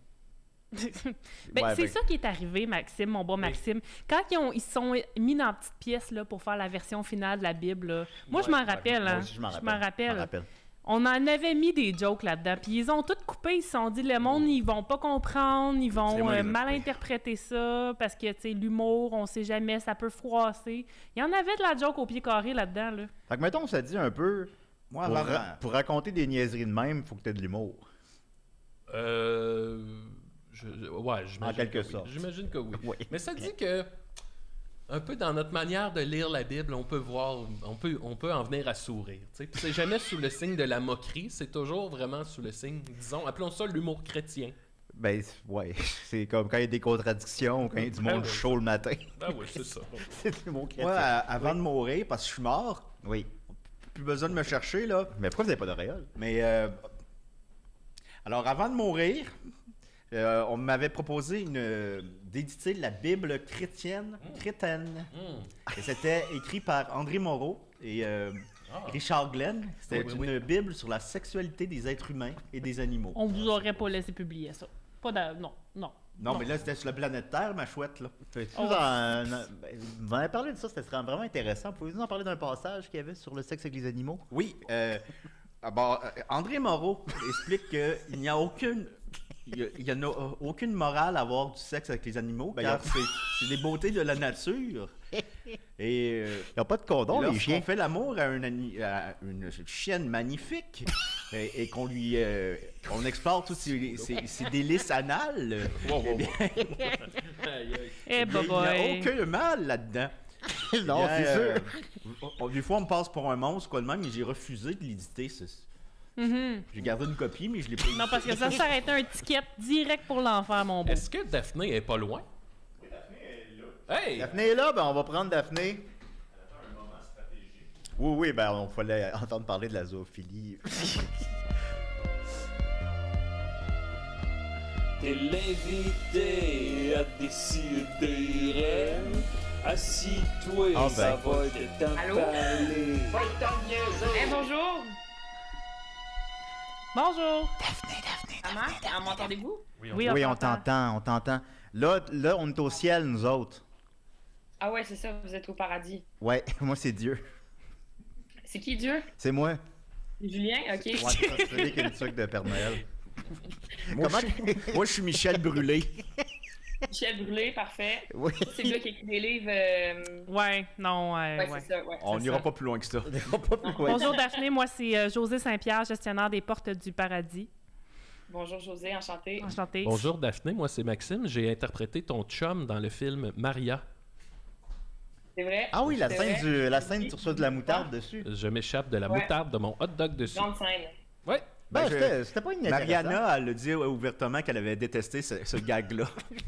Speaker 3: Ben,
Speaker 2: Ouais,
Speaker 3: c'est
Speaker 2: ben-
Speaker 3: ça qui est arrivé, Maxime, mon bon Maxime. Quand ils se sont mis dans la petite pièce là, pour faire la version finale de la Bible, là, moi, je m'en rappelle.
Speaker 2: Moi
Speaker 3: Hein,
Speaker 2: aussi, je m'en
Speaker 3: je
Speaker 2: rappelle.
Speaker 3: m'en
Speaker 2: Je m'en
Speaker 3: rappelle.
Speaker 2: rappelle.
Speaker 3: On en avait mis des jokes là-dedans. Puis ils ont tout coupé. Ils se sont dit, le monde, ils vont pas comprendre. Ils
Speaker 2: C'est
Speaker 3: vont
Speaker 2: moi qui l'ai
Speaker 3: mal
Speaker 2: coupé.
Speaker 3: interpréter ça. Parce que, tu sais, l'humour, on sait jamais, ça peut froisser. Il y en avait de la joke au pied carré là-dedans. Là.
Speaker 2: Fait que, mettons, ça dit un peu...
Speaker 5: Moi,
Speaker 2: Pour,
Speaker 5: avant,
Speaker 2: pour raconter des niaiseries de même, il faut que tu aies de l'humour.
Speaker 4: Ouais, j'imagine
Speaker 2: En quelque
Speaker 4: que oui.
Speaker 2: sorte.
Speaker 4: J'imagine que oui.
Speaker 2: Oui.
Speaker 4: Mais ça dit que, un peu dans notre manière de lire la Bible, on peut voir, on peut en venir à sourire. Tu sais. Puis c'est jamais sous le signe de la moquerie, c'est toujours vraiment sous le signe, disons, appelons ça l'humour chrétien.
Speaker 2: Ben, ouais. C'est comme quand il y a des contradictions, quand il y a du monde
Speaker 4: oui.
Speaker 2: chaud le matin.
Speaker 4: Ben oui, c'est ça.
Speaker 2: C'est de l'humour chrétien.
Speaker 5: moi, avant de mourir, parce que je suis mort,
Speaker 2: Oui.
Speaker 5: plus besoin de me chercher, là.
Speaker 2: Mais pourquoi vous n'avez pas d'auréole?
Speaker 5: Mais, alors, avant de mourir, on m'avait proposé d'éditer la Bible crétienne. Et c'était écrit par André Moreau et Richard Glenn. C'était
Speaker 4: Oui,
Speaker 5: une Bible sur la sexualité des êtres humains et des animaux.
Speaker 3: On vous aurait pas laissé publier ça. Pas de... Non.
Speaker 5: Non, mais là, c'était sur la planète Terre, ma chouette, là.
Speaker 2: Vous en avez parlé de ça, c'était vraiment intéressant. Pouvez-vous nous en parler d'un passage qu'il y avait sur le sexe avec les animaux?
Speaker 5: Oui, André Moreau explique qu'il n'y a aucune... Il y en a aucune morale à avoir du sexe avec les animaux, car c'est des beautés de la nature. Et
Speaker 2: Il n'y a pas de condom, les
Speaker 5: lorsqu'on
Speaker 2: chiens.
Speaker 5: fait l'amour à une chienne magnifique et qu'on lui on explore tous ses délices anales, eh bien,
Speaker 3: Eh,
Speaker 5: il n'y a
Speaker 3: boy.
Speaker 5: aucun mal là-dedans.
Speaker 2: Non,
Speaker 5: Bien,
Speaker 2: c'est sûr.
Speaker 5: Des fois, on me passe pour un monstre, quoi de même, mais j'ai refusé de l'éditer. J'ai gardé une copie, mais je l'ai pas
Speaker 3: Non, parce que ça s'arrêtait un ticket direct pour l'enfer, mon beau.
Speaker 4: Est-ce que Daphné est pas loin? Hey!
Speaker 2: Daphné est là, ben on va prendre Daphné. Oui, ben on fallait entendre parler de la zoophilie.
Speaker 8: T'es l'invité à décider. Assis-toi,
Speaker 2: Ah ben.
Speaker 8: ça va te t'en
Speaker 3: Allô?
Speaker 8: parler.
Speaker 3: Eh, bonjour! Bonjour! Daphné. M'entendez-vous?
Speaker 2: Oui, on t'entend. Là, on est au ciel, nous autres.
Speaker 9: Ah ouais, c'est ça, vous êtes au paradis.
Speaker 2: Ouais, moi c'est Dieu.
Speaker 9: C'est qui Dieu?
Speaker 2: C'est moi.
Speaker 9: Julien? Ok.
Speaker 2: Ouais, c'est celui qui a une truc de Père Noël.
Speaker 5: Moi, je suis Michel Brûlé.
Speaker 9: Michel Brûlé, parfait.
Speaker 2: Oui.
Speaker 9: C'est le gars qui écrit des livres.
Speaker 3: Ouais, non,
Speaker 9: Ouais,
Speaker 3: ouais.
Speaker 9: c'est ça. Ouais.
Speaker 5: On
Speaker 3: C'est
Speaker 5: n'ira
Speaker 3: ça.
Speaker 5: pas plus loin que ça.
Speaker 2: Pas plus loin.
Speaker 3: Bonjour Daphné, moi c'est José Saint-Pierre, gestionnaire des Portes du Paradis.
Speaker 9: Bonjour José, enchantée.
Speaker 3: Enchantée.
Speaker 4: Bonjour Daphné, moi c'est Maxime. J'ai interprété ton chum dans le film Maria.
Speaker 9: C'est vrai?
Speaker 2: Ah oui, la
Speaker 9: C'est
Speaker 2: scène,
Speaker 9: vrai?
Speaker 2: la scène tu reçois de la moutarde dessus.
Speaker 4: Je m'échappe de la
Speaker 9: Ouais.
Speaker 4: moutarde de mon hot dog dessus.
Speaker 9: Grande scène.
Speaker 4: Ouais.
Speaker 2: Ben,
Speaker 5: Ben,
Speaker 2: c'était pas inintéressant.
Speaker 5: Mariana, elle a dit ouvertement qu'elle avait détesté ce gag-là.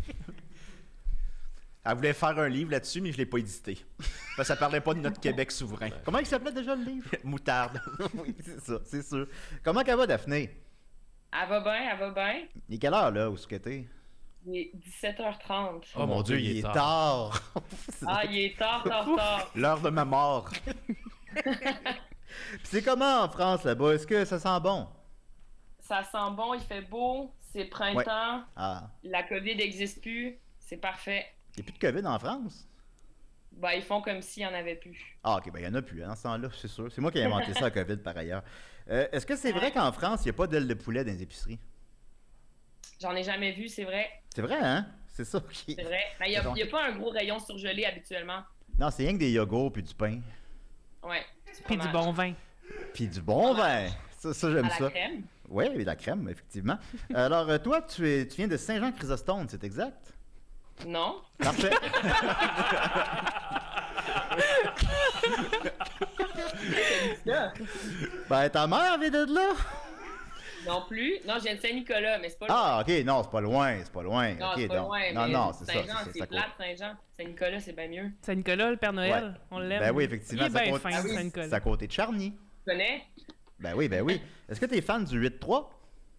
Speaker 5: Elle voulait faire un livre là-dessus, mais je l'ai pas édité. Parce que ça parlait pas de notre Québec souverain.
Speaker 2: Comment il s'appelait déjà le livre?
Speaker 5: Moutarde.
Speaker 2: Oui, c'est ça, c'est sûr. Comment qu'elle va, Daphné?
Speaker 9: Elle va bien, elle va bien.
Speaker 2: Il est quelle heure, là, où est-ce que t'es?
Speaker 9: Il est 17h30.
Speaker 2: Oh mon Dieu, il est tard!
Speaker 9: Ah, il est tard.
Speaker 5: L'heure de ma mort.
Speaker 2: Puis c'est comment en France, là-bas? Est-ce que ça sent bon?
Speaker 9: Ça sent bon, il fait beau, c'est printemps,
Speaker 2: Ah,
Speaker 9: la COVID n'existe plus, c'est parfait.
Speaker 2: il n'y a plus de COVID en France?
Speaker 9: Ben, ils font comme s'il n'y en avait plus.
Speaker 2: Ah, ok, ben il n'y en a plus, hein, ce temps-là, c'est sûr. C'est moi qui ai inventé ça, la COVID, par ailleurs. Est-ce que c'est vrai qu'en France, il n'y a pas d'aile de poulet dans les épiceries?
Speaker 9: J'en ai jamais vu, c'est vrai.
Speaker 2: C'est vrai, hein? C'est ça qui...
Speaker 9: C'est vrai. Mais il n'y a pas un gros rayon surgelé habituellement.
Speaker 2: Non, c'est rien que des yogourts puis du pain.
Speaker 9: Ouais.
Speaker 3: Puis du bon vin.
Speaker 2: Puis du bon vin! Ça j'aime
Speaker 9: À
Speaker 2: ça.
Speaker 9: la crème.
Speaker 2: Oui, de la crème, effectivement. Alors, toi, tu viens de Saint-Jean-Chrysostome, c'est exact?
Speaker 9: Non.
Speaker 2: Parfait. Ben, ta mère vient de là?
Speaker 9: Non plus. Non, je viens de Saint-Nicolas, mais c'est pas
Speaker 2: Ah, ok, non, c'est pas loin, c'est pas loin.
Speaker 9: loin. Non,
Speaker 2: ok,
Speaker 9: c'est pas
Speaker 2: donc-
Speaker 9: loin.
Speaker 2: Non,
Speaker 9: mais
Speaker 2: non, c'est ça.
Speaker 9: Saint-Jean,
Speaker 2: c'est
Speaker 9: c'est
Speaker 2: ça.
Speaker 9: plate, Saint-Jean. Saint-Nicolas, c'est bien mieux.
Speaker 3: Saint-Nicolas, le Père Noël,
Speaker 2: Ouais.
Speaker 3: on l'aime.
Speaker 2: Ben oui, effectivement,
Speaker 3: Il est
Speaker 2: ça
Speaker 3: bien
Speaker 2: compte-
Speaker 3: fin,
Speaker 9: Ah oui.
Speaker 3: Saint-Nicolas.
Speaker 2: C'est à côté de Charny.
Speaker 9: Tu connais?
Speaker 2: Ben oui, ben oui. Est-ce que t'es fan du 8-3?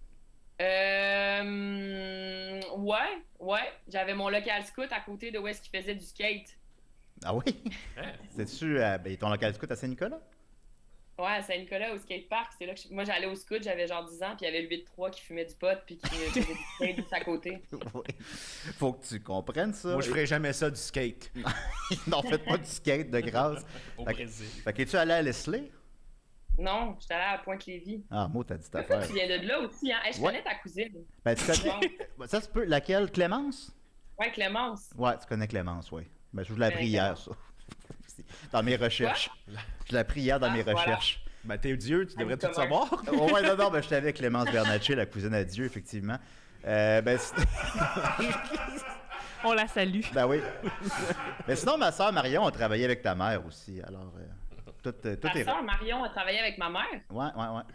Speaker 9: Ouais. J'avais mon local scout à côté de où est-ce qu'il faisait du skate.
Speaker 2: Ah oui?
Speaker 4: Hein?
Speaker 2: C'est-tu ton local scout à Saint-Nicolas?
Speaker 9: Ouais, à Saint-Nicolas, au skatepark, c'est là que moi j'allais au scout, j'avais genre 10 ans, puis il y avait le 8-3 qui fumait du pot, puis qui faisait du skate juste à côté.
Speaker 2: Oui. Faut que tu comprennes ça.
Speaker 5: Moi, je ferais jamais ça du skate.
Speaker 2: Non, faites pas du skate, de grâce.
Speaker 4: Au
Speaker 2: Fait que-
Speaker 4: Brésil.
Speaker 2: Fait que es-tu allé à Leslie?
Speaker 9: Non, j'étais allée à Pointe-Lévis.
Speaker 2: Ah, moi, t'as dit ta affaire.
Speaker 9: Tu viens de là aussi, hein? Hey, je
Speaker 2: Ouais.
Speaker 9: connais ta cousine.
Speaker 2: Ben, tu connais... Ben, ça se peut. Laquelle? Clémence?
Speaker 9: Ouais, Clémence.
Speaker 2: Ouais, tu connais Clémence, oui. Ben, je l'ai appris
Speaker 9: connais
Speaker 2: hier, ça. Dans mes recherches. Je l'ai appris hier dans
Speaker 9: Ah,
Speaker 2: mes
Speaker 9: voilà.
Speaker 2: recherches.
Speaker 5: Ben, t'es Dieu, tu devrais tout
Speaker 9: commun.
Speaker 5: savoir.
Speaker 2: Oh, ouais, non, ben, j'étais avec Clémence Bernatchez, la cousine à Dieu, effectivement. Ben,
Speaker 3: On la salue.
Speaker 2: ben oui. Mais sinon, ma soeur Marion a travaillé avec ta mère aussi, alors... tout
Speaker 9: Ta
Speaker 2: est...
Speaker 9: sœur Marion a travaillé avec ma mère.
Speaker 2: Ouais.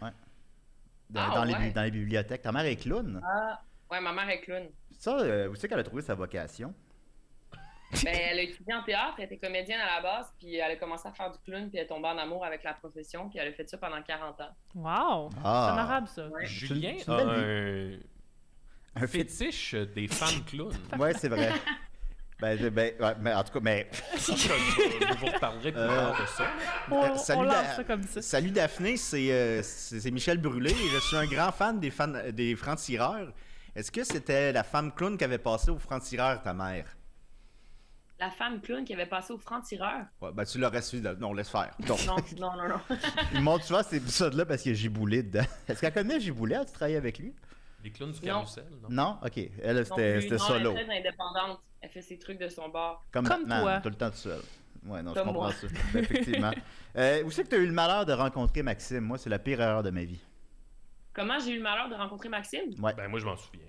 Speaker 9: Ah,
Speaker 2: Dans
Speaker 9: ouais.
Speaker 2: les bibliothèques. Ta mère est clown.
Speaker 9: Ah. Ouais, ma mère est clown.
Speaker 2: Ça, où c'est qu'elle a trouvé sa vocation?
Speaker 9: Ben, elle a étudié en théâtre, elle était comédienne à la base, puis elle a commencé à faire du clown, puis elle est tombée en amour avec la profession, puis elle a fait ça pendant 40 ans.
Speaker 3: Wow!
Speaker 2: Ah.
Speaker 3: C'est honorable, ça.
Speaker 9: Ouais.
Speaker 4: Julien
Speaker 2: c'est
Speaker 4: a
Speaker 2: une belle
Speaker 4: un fétiche des femmes clowns.
Speaker 2: Ouais, c'est vrai. Ouais, mais en tout cas, mais...
Speaker 4: Je vous reparlerai plus tard de ça.
Speaker 3: On
Speaker 5: Salut,
Speaker 3: lance ça comme ça.
Speaker 5: Salut Daphné, c'est Michel Brûlé et je suis un grand fan des francs-tireurs. Est-ce que c'était la femme clown qui avait passé au franc-tireur, ta mère?
Speaker 9: La femme clown qui avait passé au franc-tireur.
Speaker 5: Ouais, ben tu l'aurais su. Non, laisse faire. Donc,
Speaker 9: Non.
Speaker 2: Il montre souvent ces épisodes-là parce qu'il y a Giboulé dedans. Est-ce qu'elle connaît Giboulé? As-tu travaillé avec lui?
Speaker 4: Les clowns du
Speaker 9: Non.
Speaker 4: carrousel, non?
Speaker 2: Non? OK. Elle,
Speaker 9: Non
Speaker 2: c'était
Speaker 9: plus. Non,
Speaker 2: solo.
Speaker 9: elle est très indépendante. Elle fait ses trucs de son bord.
Speaker 2: Comme
Speaker 3: Comme
Speaker 2: Batman,
Speaker 3: toi.
Speaker 2: tout le temps tout seul. Ouais, non, je
Speaker 9: Comme
Speaker 2: comprends
Speaker 9: moi.
Speaker 2: ça. Ben, effectivement. Où c'est que tu as eu le malheur de rencontrer Maxime? Moi, c'est la pire erreur de ma vie.
Speaker 9: Comment j'ai eu le malheur de rencontrer Maxime?
Speaker 2: Ouais.
Speaker 4: Ben, moi, je m'en souviens.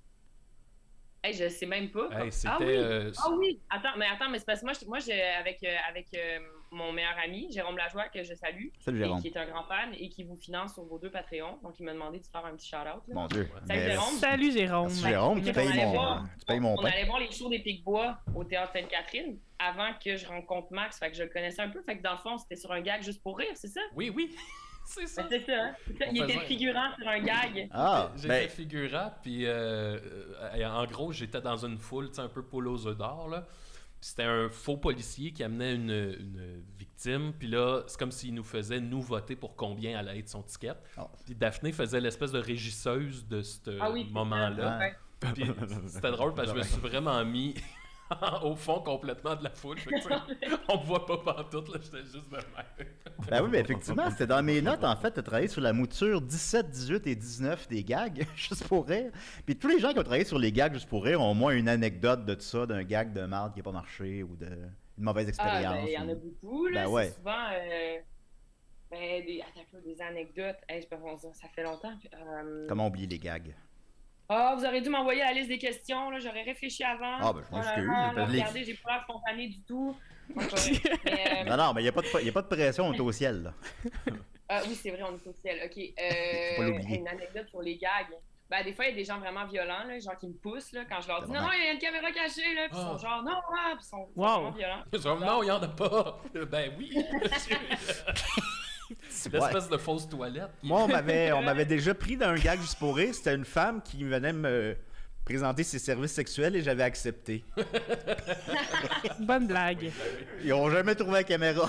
Speaker 9: Hey, je sais même pas.
Speaker 4: Hey, c'était,
Speaker 9: ah oui!
Speaker 4: euh,
Speaker 9: Ah oui! Attends, mais c'est parce que moi avec mon meilleur ami, Jérôme Lajoie, que je salue,
Speaker 2: Salut,
Speaker 9: et
Speaker 2: Jérôme.
Speaker 9: qui est un grand fan et qui vous finance sur vos 2 Patreons. Donc, il m'a demandé de faire un petit shout-out. là.
Speaker 2: Mon Dieu.
Speaker 9: Salut, Jérôme.
Speaker 3: Salut, Jérôme.
Speaker 2: Merci, Jérôme,
Speaker 9: Ok,
Speaker 2: tu
Speaker 9: on
Speaker 2: payes
Speaker 9: allait
Speaker 2: mon,
Speaker 9: voir.
Speaker 2: tu payes mon
Speaker 9: On
Speaker 2: pain.
Speaker 9: allait voir les shows des Pic-Bois au Théâtre Sainte-Catherine avant que je rencontre Max. Fait que je le connaissais un peu. Fait que dans le fond, c'était sur un gag juste pour rire, c'est ça?
Speaker 4: Oui, c'est ça.
Speaker 9: Ben, c'est ça, hein? C'est ça.
Speaker 4: On
Speaker 9: Il était
Speaker 4: faisait-
Speaker 9: figurant sur un gag.
Speaker 2: Ah,
Speaker 4: J'étais
Speaker 2: ben,
Speaker 4: figurant, puis en gros, j'étais dans une foule, tu sais, un peu poule aux œufs d'or, là. Puis c'était un faux policier qui amenait une victime, puis là, c'est comme s'il nous faisait nous voter pour combien allait être son ticket.
Speaker 2: Ah.
Speaker 4: Puis Daphné faisait l'espèce de régisseuse de ce
Speaker 9: Ah oui, c'est
Speaker 4: moment-là.
Speaker 9: ça. Ouais.
Speaker 4: Puis c'était drôle parce que je me suis vraiment mis au fond complètement de la foule. Fait que, tu sais, on me voit pas pantoute, là, j'étais juste de même.
Speaker 2: Ben oui, mais effectivement, c'était dans mes notes, en fait, tu as travaillé sur la mouture 17, 18 et 19 des gags, juste pour rire. Puis tous les gens qui ont travaillé sur les gags juste pour rire ont au moins une anecdote de tout ça, d'un gag de marde qui n'a pas marché ou d'une mauvaise expérience.
Speaker 9: Il y en a beaucoup, là.
Speaker 2: Ben ouais.
Speaker 9: C'est souvent des anecdotes. Hey, je peux pas dire, ça fait longtemps.
Speaker 2: Comment oublier les gags?
Speaker 9: Ah, vous aurez dû m'envoyer la liste des questions, là. J'aurais réfléchi avant.
Speaker 2: Ah, ben je m'excuse.
Speaker 9: Regardez, j'ai pas l'air spontané du tout. Mais,
Speaker 2: Non, mais il n'y a pas de pression, on est au ciel, là.
Speaker 9: oui, c'est vrai, on est au ciel. OK.
Speaker 2: Faut pas l'oublier.
Speaker 9: Une anecdote sur les gags. Ben, des fois, il y a des gens vraiment violents, là, genre qui me poussent, là, quand je leur dis
Speaker 2: C'est
Speaker 9: non, il y a une caméra cachée, là, puis ils sont genre non, puis ils sont
Speaker 3: Wow.
Speaker 9: vraiment violents.
Speaker 4: Ils sont comme, non, il y en a pas. Ben oui. L'espèce de fausse toilette.
Speaker 5: Moi, on m'avait déjà pris d'un gag juste pour rire. C'était une femme qui venait me présenter ses services sexuels et j'avais accepté.
Speaker 3: Bonne blague.
Speaker 2: Ils n'ont jamais trouvé la caméra.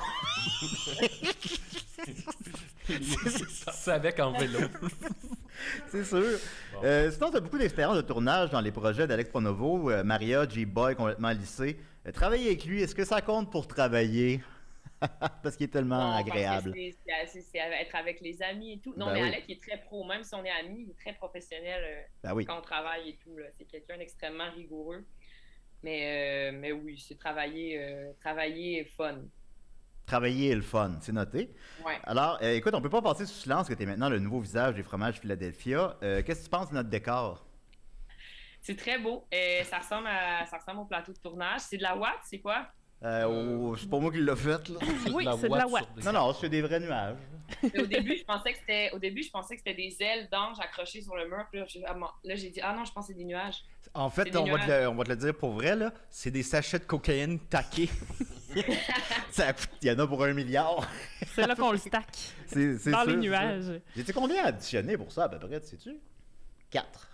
Speaker 4: Ça savait qu'en vélo.
Speaker 2: C'est sûr. Sinon, tu as beaucoup d'expérience de tournage dans les projets d'Alex Pronovo, Maria, G-Boy, complètement lissé. Travailler avec lui, est-ce que ça compte pour travailler? Parce qu'il est tellement
Speaker 9: Non,
Speaker 2: agréable.
Speaker 9: parce que c'est être avec les amis et tout. Non,
Speaker 2: Ben
Speaker 9: mais
Speaker 2: oui.
Speaker 9: Alec, il est très pro. Même si on est amis, il est très professionnel
Speaker 2: Ben oui.
Speaker 9: quand on travaille et tout. Là. C'est quelqu'un d'extrêmement rigoureux. Mais oui, c'est travailler fun.
Speaker 2: Travailler est le fun, c'est noté.
Speaker 9: Ouais.
Speaker 2: Alors, écoute, on peut pas passer sous silence que tu es maintenant le nouveau visage des fromages Philadelphia. Qu'est-ce que tu penses de notre décor?
Speaker 9: C'est très beau. Ça ressemble au plateau de tournage. C'est de la Watt, c'est quoi?
Speaker 2: C'est pas moi qui l'ai fait, là.
Speaker 3: Oui, c'est de la Watt.
Speaker 2: Non, c'est des vrais nuages.
Speaker 9: Mais au début, je pensais que c'était des ailes d'ange accrochées sur le mur. Puis là, j'ai dit, ah non, je pense que c'est des nuages.
Speaker 5: En
Speaker 9: C'est
Speaker 5: fait,
Speaker 9: des
Speaker 5: on va
Speaker 9: nuages.
Speaker 5: te le dire pour vrai, là. C'est des sachets de cocaïne taqués.
Speaker 2: Ça coûte, il y en a pour 1 milliard.
Speaker 3: C'est là qu'on le stack.
Speaker 2: C'est
Speaker 3: Dans
Speaker 2: sûr,
Speaker 3: les
Speaker 2: c'est
Speaker 3: nuages.
Speaker 2: sûr. J'ai-tu combien additionné pour ça, à peu près, tu sais-tu? 4.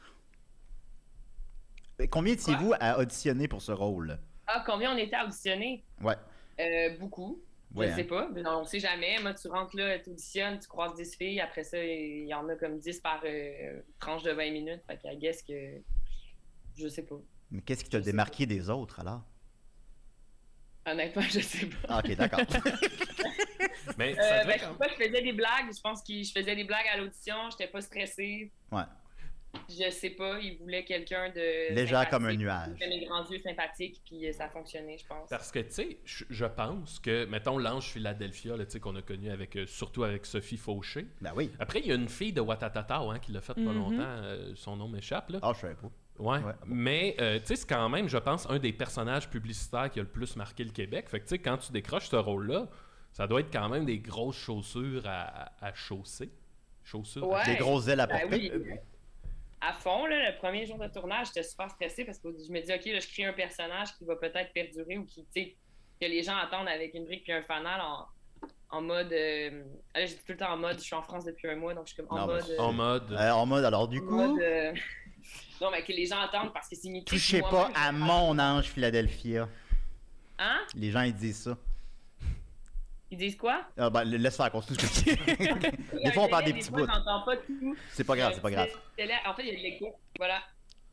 Speaker 2: Combien étiez-vous à auditionner pour ce rôle?
Speaker 9: Ah, combien on était auditionnés?
Speaker 2: Ouais.
Speaker 9: Beaucoup.
Speaker 2: Ouais,
Speaker 9: Je sais
Speaker 2: hein.
Speaker 9: pas. Mais non, on sait jamais. Moi, tu rentres là, tu auditionnes, tu croises 10 filles. Après ça, il y en a comme 10 par tranche de 20 minutes. Fait qu'à guess que. Je sais pas.
Speaker 2: Mais qu'est-ce qui t'a démarqué des autres, alors?
Speaker 9: Honnêtement, je sais pas.
Speaker 2: Ah, ok, d'accord.
Speaker 4: Mais ça devait
Speaker 9: Je sais
Speaker 4: quand
Speaker 9: pas, je faisais des blagues. Je pense que je faisais des blagues à l'audition. J'étais pas stressée.
Speaker 2: Ouais.
Speaker 9: Je sais pas. Il voulait quelqu'un de.
Speaker 2: Légère comme un
Speaker 9: sympathique.
Speaker 2: nuage.
Speaker 9: Il avait mes grands yeux sympathiques. Puis ça a fonctionné, je pense.
Speaker 4: Parce que, tu sais, je pense que, mettons, l'ange Philadelphia, là, tu sais, qu'on a connu avec, surtout avec Sophie Fauché.
Speaker 2: Ben oui.
Speaker 4: Après, il y a une fille de Watatata, hein, qui l'a fait pas longtemps. Son nom m'échappe, là.
Speaker 2: Ah, je savais pas.
Speaker 4: Ouais.
Speaker 2: Ouais.
Speaker 4: Mais, tu sais, c'est quand même, je pense, un des personnages publicitaires qui a le plus marqué le Québec. Fait que, tu sais, quand tu décroches ce rôle-là, ça doit être quand même des grosses chaussures à chausser. Chaussures?
Speaker 9: Ouais.
Speaker 2: Des grosses ailes à
Speaker 9: Ben
Speaker 2: porter.
Speaker 9: oui. À fond, là, le premier jour de tournage, j'étais super stressée parce que je me dis, OK, là, je crée un personnage qui va peut-être perdurer ou qui, tu sais, que les gens attendent avec une brique puis un fanal en mode. Là, j'étais tout le temps en mode, je suis en France depuis un mois, donc je suis comme en
Speaker 2: Non, mais
Speaker 9: mode.
Speaker 4: En mode...
Speaker 2: En mode, alors, du coup,
Speaker 9: mode, non, mais que les gens attendent parce que c'est mythique.
Speaker 2: touchez pas
Speaker 9: moi-même,
Speaker 2: à
Speaker 9: je-
Speaker 2: mon ange Philadelphia.
Speaker 9: Hein?
Speaker 2: Les gens, ils disent ça.
Speaker 9: Ils disent quoi?
Speaker 2: Ah, ben, laisse faire, continue ce que tu dis. Des fois, on parle des petits
Speaker 9: fois,
Speaker 2: bouts.
Speaker 9: j'entends pas tout.
Speaker 2: C'est pas grave, c'est pas grave.
Speaker 9: En fait, il y a de l'écho. Voilà.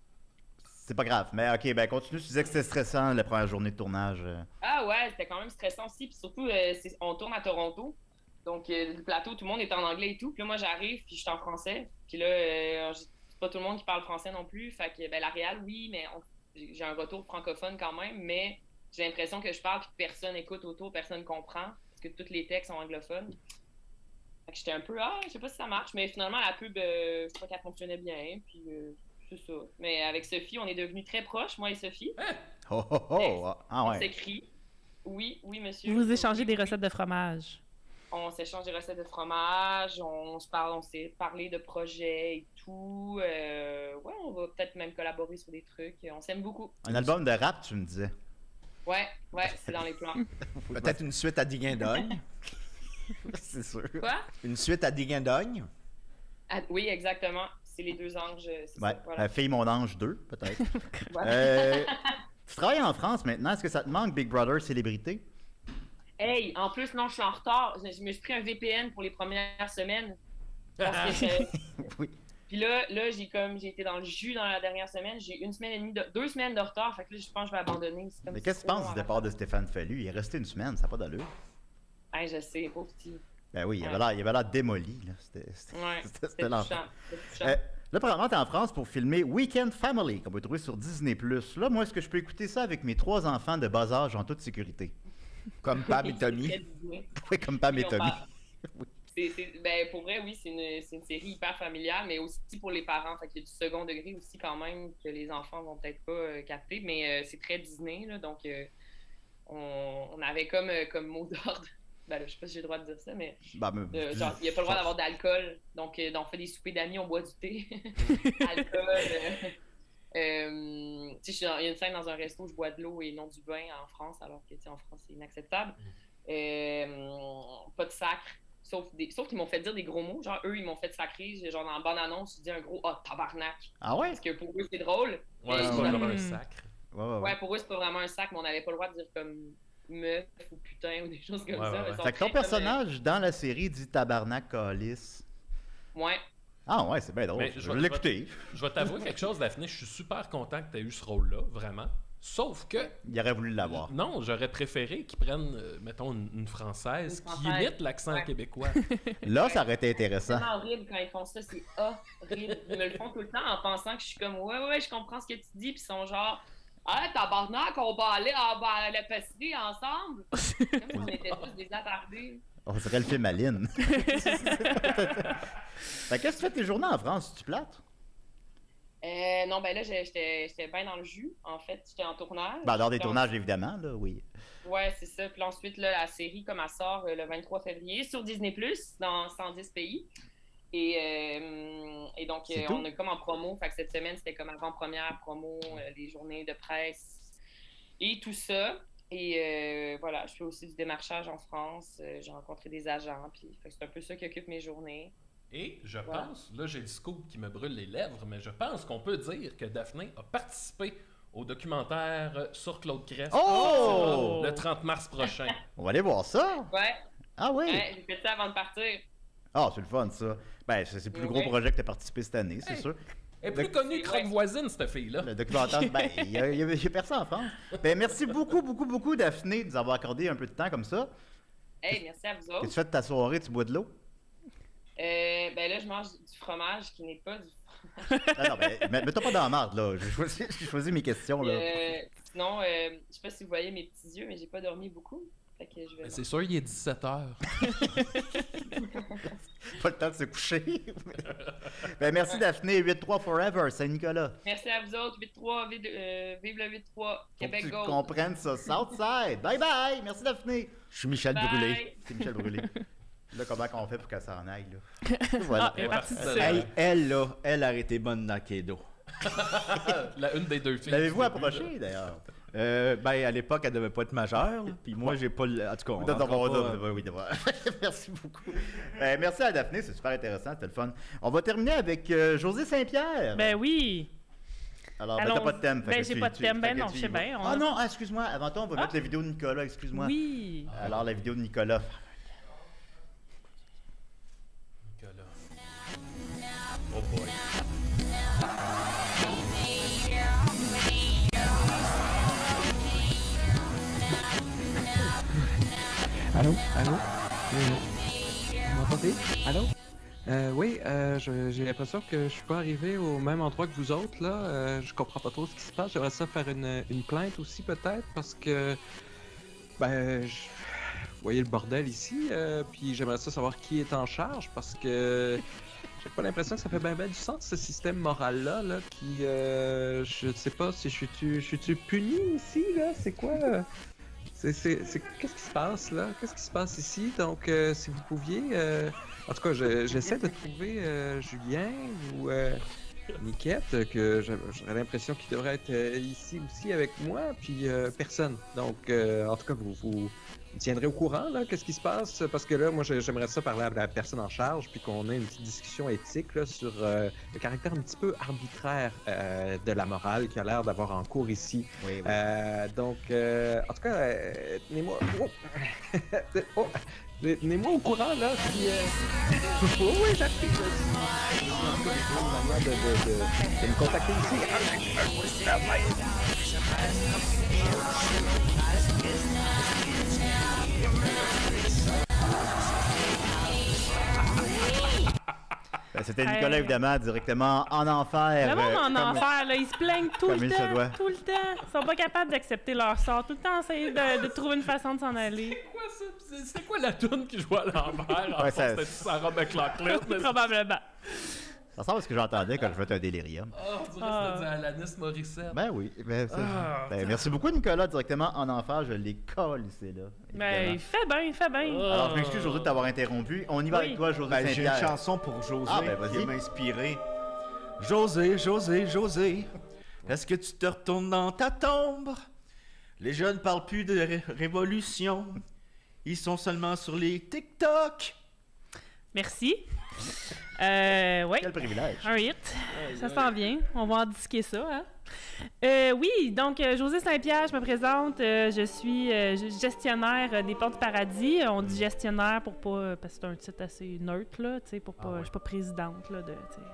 Speaker 2: C'est pas grave. Mais ok, ben continue. Tu disais que c'était stressant la première journée de tournage.
Speaker 9: Ah ouais, c'était quand même stressant aussi. Puis surtout, on tourne à Toronto. Donc, le plateau, tout le monde est en anglais et tout. Puis là, moi, j'arrive, puis je suis en français. Puis là, c'est pas tout le monde qui parle français non plus. Fait que, ben, la réal, oui, mais j'ai un retour francophone quand même. Mais j'ai l'impression que je parle, puis que personne écoute autour, personne comprend. Parce que tous les textes sont anglophones. Fait que j'étais un peu, je sais pas si ça marche. Mais finalement, la pub, je crois qu'elle fonctionnait bien. Puis, c'est ça. Mais avec Sophie, on est devenus très proches, moi et Sophie.
Speaker 2: Oh oh oh! Ah
Speaker 9: On
Speaker 2: ouais.
Speaker 9: s'écrit. Oui, monsieur.
Speaker 3: Vous échangez des
Speaker 9: Oui.
Speaker 3: recettes de fromage.
Speaker 9: On s'échange des recettes de fromage, on s'est parlé de projets et tout. Ouais, on va peut-être même collaborer sur des trucs. On s'aime beaucoup.
Speaker 2: Un album de rap, tu me disais.
Speaker 9: Ouais, c'est dans les plans.
Speaker 5: Peut-être une suite à Diguindogne.
Speaker 2: C'est sûr.
Speaker 9: Quoi?
Speaker 5: Une suite à Diguindogne.
Speaker 9: Ah, oui, exactement. C'est les deux anges. C'est
Speaker 2: Ouais.
Speaker 9: ça, voilà.
Speaker 2: Fille mon ange 2, peut-être.
Speaker 9: Voilà.
Speaker 2: Tu travailles en France maintenant. Est-ce que ça te manque Big Brother célébrité?
Speaker 9: Hey, en plus, non, je suis en retard. Je me suis pris un VPN pour les premières semaines. Parce que
Speaker 2: Oui.
Speaker 9: Puis là j'ai été dans le jus dans la dernière semaine. J'ai 1 semaine et demie, 2 semaines de retard. Fait que là, je pense que je vais abandonner. C'est comme
Speaker 2: Mais qu'est-ce que tu penses du départ de Stéphane Fallu? Il est resté 1 semaine, ça n'a pas d'allure.
Speaker 9: Hey, je sais, pauvre petit.
Speaker 2: Ben oui, il
Speaker 9: Ouais.
Speaker 2: avait l'air démoli. Là.
Speaker 9: Ouais,
Speaker 2: C'était l'enfer.
Speaker 9: touchant. C'était touchant.
Speaker 2: Là, probablement, t'es en France pour filmer Weekend Family, qu'on peut trouver sur Disney+. Là, moi, est-ce que je peux écouter ça avec mes 3 enfants de bas âge en toute sécurité?
Speaker 5: Comme Pam et
Speaker 9: C'est
Speaker 5: Tommy.
Speaker 9: très Disney.
Speaker 2: Oui, comme Pam et
Speaker 9: Oui, on
Speaker 2: Tommy.
Speaker 9: parle. Ben, pour vrai, oui, c'est une série hyper familiale, mais aussi pour les parents. Fait qu'il y a du second degré aussi quand même que les enfants vont peut-être pas capter, mais c'est très Disney, là, donc on avait comme mot d'ordre. Ben là, je sais pas si j'ai le droit de dire ça, mais
Speaker 2: Ben,
Speaker 9: genre, il n'y a pas le droit d'avoir d'alcool. Donc, on fait des soupers d'amis, on boit du thé. Alcool. Tu sais, il y a une scène dans un resto où je bois de l'eau et non du vin en France, alors que, tu sais, en France, c'est inacceptable. Pas de sacre. Sauf qu'ils m'ont fait dire des gros mots. Genre, eux, ils m'ont fait sacrer. Genre, dans la bande-annonce, je dis un gros « Ah, tabarnak! »
Speaker 2: Ah ouais?
Speaker 9: Parce que pour eux, c'est drôle.
Speaker 4: Ouais,
Speaker 9: mais
Speaker 4: c'est
Speaker 9: je-
Speaker 4: pas comme un sacre.
Speaker 9: Ouais, pour eux, c'est pas vraiment un sac, mais on n'avait pas le droit de dire comme meuf ou putain ou des choses comme
Speaker 4: Ouais,
Speaker 9: ça.
Speaker 4: ouais,
Speaker 9: mais
Speaker 4: ouais.
Speaker 9: ils sont
Speaker 2: Fait que ton
Speaker 9: très comme,
Speaker 2: personnage dans la série dit tabarnak calice.
Speaker 9: Ouais.
Speaker 2: Ah ouais, c'est bien drôle.
Speaker 4: Mais
Speaker 2: Je vais l'écouter.
Speaker 4: Je vais t'avouer quelque chose, Daphné. Je suis super content que tu aies eu ce rôle-là, vraiment. Sauf que,
Speaker 2: Il aurait voulu l'avoir.
Speaker 4: non, j'aurais préféré qu'ils prennent, mettons, une Française
Speaker 9: Une
Speaker 4: qui
Speaker 9: Française.
Speaker 4: imite l'accent
Speaker 9: Ouais.
Speaker 4: québécois.
Speaker 2: Là, ça aurait été
Speaker 9: C'est
Speaker 2: intéressant.
Speaker 9: tellement horrible quand ils font ça, c'est horrible. Ils me le font tout le temps en pensant que je suis comme ouais, je comprends ce que tu dis, puis ils sont genre ah, tabarnak, on va aller à l'épicerie ensemble. Comme si on était tous des attardés.
Speaker 2: On dirait le film Aline. Fait que qu'est-ce que tu fais tes journées en France? Tu plates?
Speaker 9: Non, ben là, j'étais bien dans le jus, en fait. J'étais en tournage.
Speaker 2: Ben, dans des
Speaker 9: Puis
Speaker 2: tournages, évidemment, là, oui.
Speaker 9: Ouais, c'est ça. Puis ensuite, là, la série, comme elle sort le 23 février sur Disney+, dans 110 pays. Et donc,
Speaker 2: C'est tout?
Speaker 9: on est comme en promo. Fait que cette semaine, c'était comme avant-première promo, les journées de presse et tout ça. Et voilà, je fais aussi du démarchage en France. J'ai rencontré des agents. Puis fait que c'est un peu ça qui occupe mes journées.
Speaker 4: Et je pense, là j'ai le scoop qui me brûle les lèvres, mais je pense qu'on peut dire que Daphné a participé au documentaire sur Claude Crest
Speaker 2: Oh!
Speaker 4: le 30 mars prochain.
Speaker 2: On va aller voir ça.
Speaker 9: Ouais,
Speaker 2: Ah oui?
Speaker 9: ouais, j'ai fait ça avant de partir.
Speaker 2: Ah, c'est le fun, ça. Ben, c'est le plus gros
Speaker 9: Ouais.
Speaker 2: projet que tu as participé cette année, c'est
Speaker 4: Hey.
Speaker 2: sûr.
Speaker 4: Elle est plus connue que
Speaker 9: Ouais.
Speaker 4: Rock Voisine, cette fille-là.
Speaker 2: Le documentaire, ben, il y a personne en France. Ben, merci beaucoup, Daphné, de nous avoir accordé un peu de temps comme ça.
Speaker 9: Hey, merci à vous
Speaker 2: Qu'est-ce que
Speaker 9: autres.
Speaker 2: tu fais de ta soirée? Tu bois de l'eau?
Speaker 9: Ben là, je mange du fromage qui n'est pas du
Speaker 2: Non, mais mets-toi pas dans la marde, là. J'ai choisi mes questions, là.
Speaker 9: Sinon, je sais pas si vous voyez mes petits yeux, mais j'ai pas dormi beaucoup. Fait que je vais...
Speaker 4: Mais c'est sûr, il est 17h.
Speaker 2: Pas le temps de se coucher. Ben, merci, Daphné. 8-3 Forever, Saint-Nicolas.
Speaker 9: Merci à vous autres. 8-3, vive le 8-3,
Speaker 2: Faut que
Speaker 9: Québec
Speaker 2: tu
Speaker 9: Gold.
Speaker 2: comprennes ça. Southside. Bye bye. Merci, Daphné.
Speaker 5: Je suis Michel
Speaker 9: Bye.
Speaker 5: Brûlé.
Speaker 2: C'est Michel Brûlé. Là, comment qu'on fait pour qu'elle s'en aille, là? Voilà.
Speaker 3: Ah, elle est partie
Speaker 4: Ouais.
Speaker 3: seule.
Speaker 5: Hey, elle, là, elle a été bonne dans Kedo.
Speaker 4: Une des deux filles.
Speaker 2: L'avez-vous approché, d'ailleurs?
Speaker 5: Ben, à l'époque, elle devait pas être majeure. là, Puis moi, j'ai pas le. En tout cas, on rentrera pas,
Speaker 2: Oui, d'abord. Merci beaucoup. Merci à Daphné, c'est super intéressant, c'était le fun. On va terminer avec José Saint-Pierre.
Speaker 3: Ben oui.
Speaker 2: Alors, ben,
Speaker 3: allons-
Speaker 2: t'as pas de thème. fait
Speaker 3: ben,
Speaker 2: que
Speaker 3: j'ai
Speaker 2: tu-
Speaker 3: pas de
Speaker 2: tu-
Speaker 3: thème, ben
Speaker 2: fait que
Speaker 3: non,
Speaker 2: tu
Speaker 3: je
Speaker 2: y
Speaker 3: sais
Speaker 2: vas.
Speaker 3: bien, on-
Speaker 2: Ah non, excuse-moi, avant tout, on va mettre la vidéo de Nicolas, excuse-moi.
Speaker 3: Oui.
Speaker 2: Alors, la vidéo de Nicolas.
Speaker 4: Nicolas. Oh boy.
Speaker 10: Allô? Allô? Vous m'entendez? Allô? Oui, j'ai l'impression que je suis pas arrivé au même endroit que vous autres, là. Je comprends pas trop ce qui se passe. J'aimerais ça faire une plainte aussi, peut-être, parce que... Ben, vous voyez le bordel ici, puis j'aimerais ça savoir qui est en charge, parce que... J'ai pas l'impression que ça fait bien du sens, ce système moral-là, là, qui... je sais pas si je suis puni ici, là? C'est quoi? Qu'est-ce qui se passe là? Qu'est-ce qui se passe ici? Donc, si vous pouviez, en tout cas, j'essaie de trouver Julien ou Niquette, que j'aurais l'impression qu'il devrait être ici aussi avec moi, puis personne. Donc, en tout cas, vous me tiendrez au courant là, qu'est-ce qui se passe? Parce que là, moi, j'aimerais ça parler à la personne en charge, puis qu'on ait une petite discussion éthique là, sur le caractère un petit peu arbitraire de la morale qui a l'air d'avoir en cours ici.
Speaker 2: Oui, oui.
Speaker 10: Donc, en tout cas, tenez-moi. Oh! Oh! Tenez-moi au courant, là, si... oui, j'arrive. Une manière de me contacter ici.
Speaker 2: C'était Nicolas, évidemment, directement en enfer.
Speaker 3: Le monde en
Speaker 2: comme-
Speaker 3: enfer, là, ils se plaignent tout
Speaker 2: comme
Speaker 3: le
Speaker 2: il se doit.
Speaker 3: temps. Tout le temps. Ils sont pas capables d'accepter leur sort. Tout le temps, essayer de trouver une façon de s'en aller.
Speaker 4: Quoi, ça? C'était quoi la toune qui jouait à l'envers?
Speaker 2: Ouais, ça-
Speaker 4: C'était Sarah McLachlan.
Speaker 3: Probablement.
Speaker 2: Ça ressemble à ce que j'entendais quand je faisais un délirium.
Speaker 4: Oh, on dirait que c'était du Alanis Morissette.
Speaker 2: Ben oui. Ben,
Speaker 4: Ah,
Speaker 2: merci beaucoup, Nicolas, directement en enfer. Je l'ai collé, là.
Speaker 3: Ben,
Speaker 2: évidemment.
Speaker 3: il fait bien, il fait bien.
Speaker 2: Alors, je m'excuse, José, de t'avoir interrompu. On y va
Speaker 3: Oui.
Speaker 2: avec toi, José
Speaker 5: Ben, j'ai une
Speaker 2: Saint-Pierre.
Speaker 5: chanson pour José
Speaker 2: Ah, ben, vas-y.
Speaker 5: qui m'a inspiré. José, est-ce que tu te retournes dans ta tombe? Les jeunes parlent plus de révolution. Ils sont seulement sur les TikTok.
Speaker 3: Merci. Ouais.
Speaker 2: Quel privilège.
Speaker 3: Un hit. Ça s'en vient. On va en disquer ça, hein? Oui, donc José Saint-Pierre, je me présente. Je suis gestionnaire des Portes du Paradis. On dit gestionnaire pour pas... parce que c'est un titre assez neutre, là, tu sais, pour pas... Je suis pas présidente, là,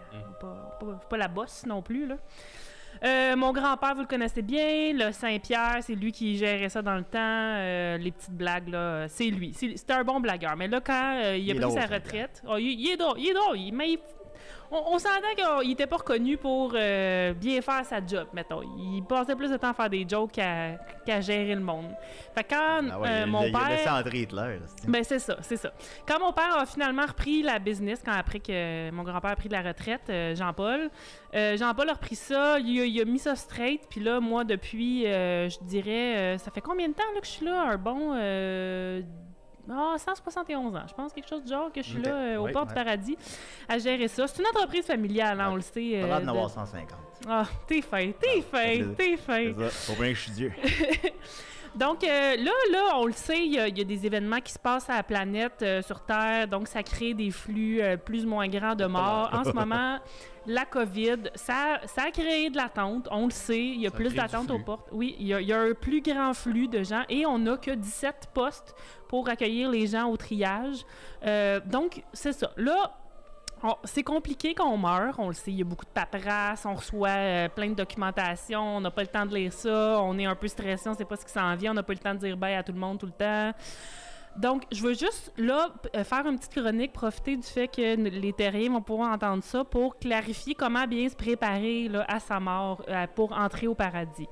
Speaker 3: pas la bosse non plus, là. Mon grand-père, vous le connaissez bien, le Saint-Pierre, c'est lui qui gérait ça dans le temps. Les petites blagues, là, c'est lui. C'était un bon blagueur. Mais là, quand il a pris
Speaker 2: drôle,
Speaker 3: sa
Speaker 2: Saint-Pierre.
Speaker 3: retraite... Oh, il est drôle, mais on s'entend qu'il était pas reconnu pour bien faire sa job, mettons. Il passait plus de temps à faire des jokes qu'à gérer le monde. Fait que quand
Speaker 2: Ah ouais,
Speaker 3: mon
Speaker 2: il a laissé
Speaker 3: père...
Speaker 2: entrer Hitler. là, c'est-
Speaker 3: Ben c'est ça, c'est ça. Quand mon père a finalement repris la business, après que mon grand-père a pris de la retraite, Jean-Paul a repris ça, il a mis ça straight, puis là, moi, depuis, je dirais, ça fait combien de temps là, que je suis là? Un bon... 171 ans, je pense, quelque chose du genre, que je suis
Speaker 2: Ok.
Speaker 3: là au
Speaker 2: Oui,
Speaker 3: Port du
Speaker 2: ouais.
Speaker 3: Paradis à gérer ça. C'est une entreprise familiale, hein, on le sait.
Speaker 2: Pas l'air d'en
Speaker 3: de-
Speaker 2: avoir 150.
Speaker 3: Ah, t'es fin, t'es fin, t'es fin.
Speaker 2: C'est ça. Faut bien que je suis Dieu.
Speaker 3: Donc là, on le sait, il y a des événements qui se passent à la planète, sur Terre, donc ça crée des flux plus ou moins grands de morts. En ce moment, la COVID, ça a créé de l'attente, on le sait, il y a
Speaker 4: Ça
Speaker 3: plus
Speaker 4: crée
Speaker 3: d'attente
Speaker 4: du
Speaker 3: aux
Speaker 4: flux.
Speaker 3: portes. Oui, il y a un plus grand flux de gens et on n'a que 17 postes pour accueillir les gens au triage. Donc, c'est ça. Là, c'est compliqué quand on meurt, on le sait, il y a beaucoup de paperasse, on reçoit plein de documentation, on n'a pas le temps de lire ça, on est un peu stressé, on ne sait pas ce qui s'en vient, on n'a pas le temps de dire bye à tout le monde tout le temps. Donc, je veux juste, là, faire une petite chronique, profiter du fait que les terriens vont pouvoir entendre ça pour clarifier comment bien se préparer là, à sa mort pour entrer au paradis.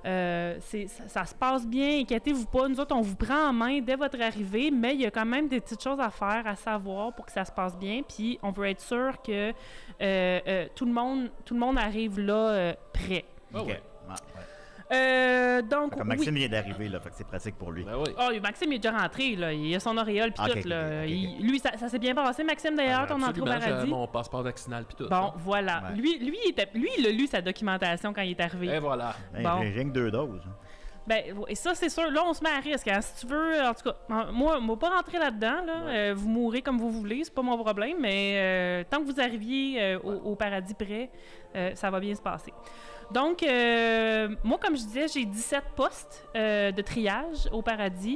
Speaker 3: Ça se passe bien, inquiétez-vous pas. Nous autres, on vous prend en main dès votre arrivée, mais il y a quand même des petites choses à faire, à savoir pour que ça se passe bien. Puis, on veut être sûr que tout le monde arrive là prêt.
Speaker 4: Ah
Speaker 2: Ok.
Speaker 4: ouais.
Speaker 2: Ah, ouais.
Speaker 3: Donc,
Speaker 2: Comme Maxime vient d'arriver, là, fait que c'est pratique pour lui.
Speaker 4: Ben oui.
Speaker 3: Oh, Maxime il est déjà rentré, là. Il a son auréole puis
Speaker 2: Ok,
Speaker 3: tout, là.
Speaker 2: ok, ok.
Speaker 3: Lui, ça s'est bien passé, Maxime, d'ailleurs, ton entrée au
Speaker 4: Absolument, j'ai
Speaker 3: paradis.
Speaker 4: mon passeport vaccinal puis tout.
Speaker 3: Bon, voilà.
Speaker 2: Ouais.
Speaker 3: Lui, il a lu sa documentation quand il est arrivé.
Speaker 4: Et voilà.
Speaker 2: Hey,
Speaker 3: Bon.
Speaker 2: J'ai rien que 2 doses.
Speaker 3: Ben, et ça, c'est sûr. Là, on se met à risque. Hein. Si tu veux, en tout cas, moi, pas rentrer là-dedans. Là. Vous mourrez comme vous voulez, c'est pas mon problème. Mais tant que vous arriviez au paradis près, ça va bien se passer. Donc, moi, comme je disais, j'ai 17 postes de triage au paradis.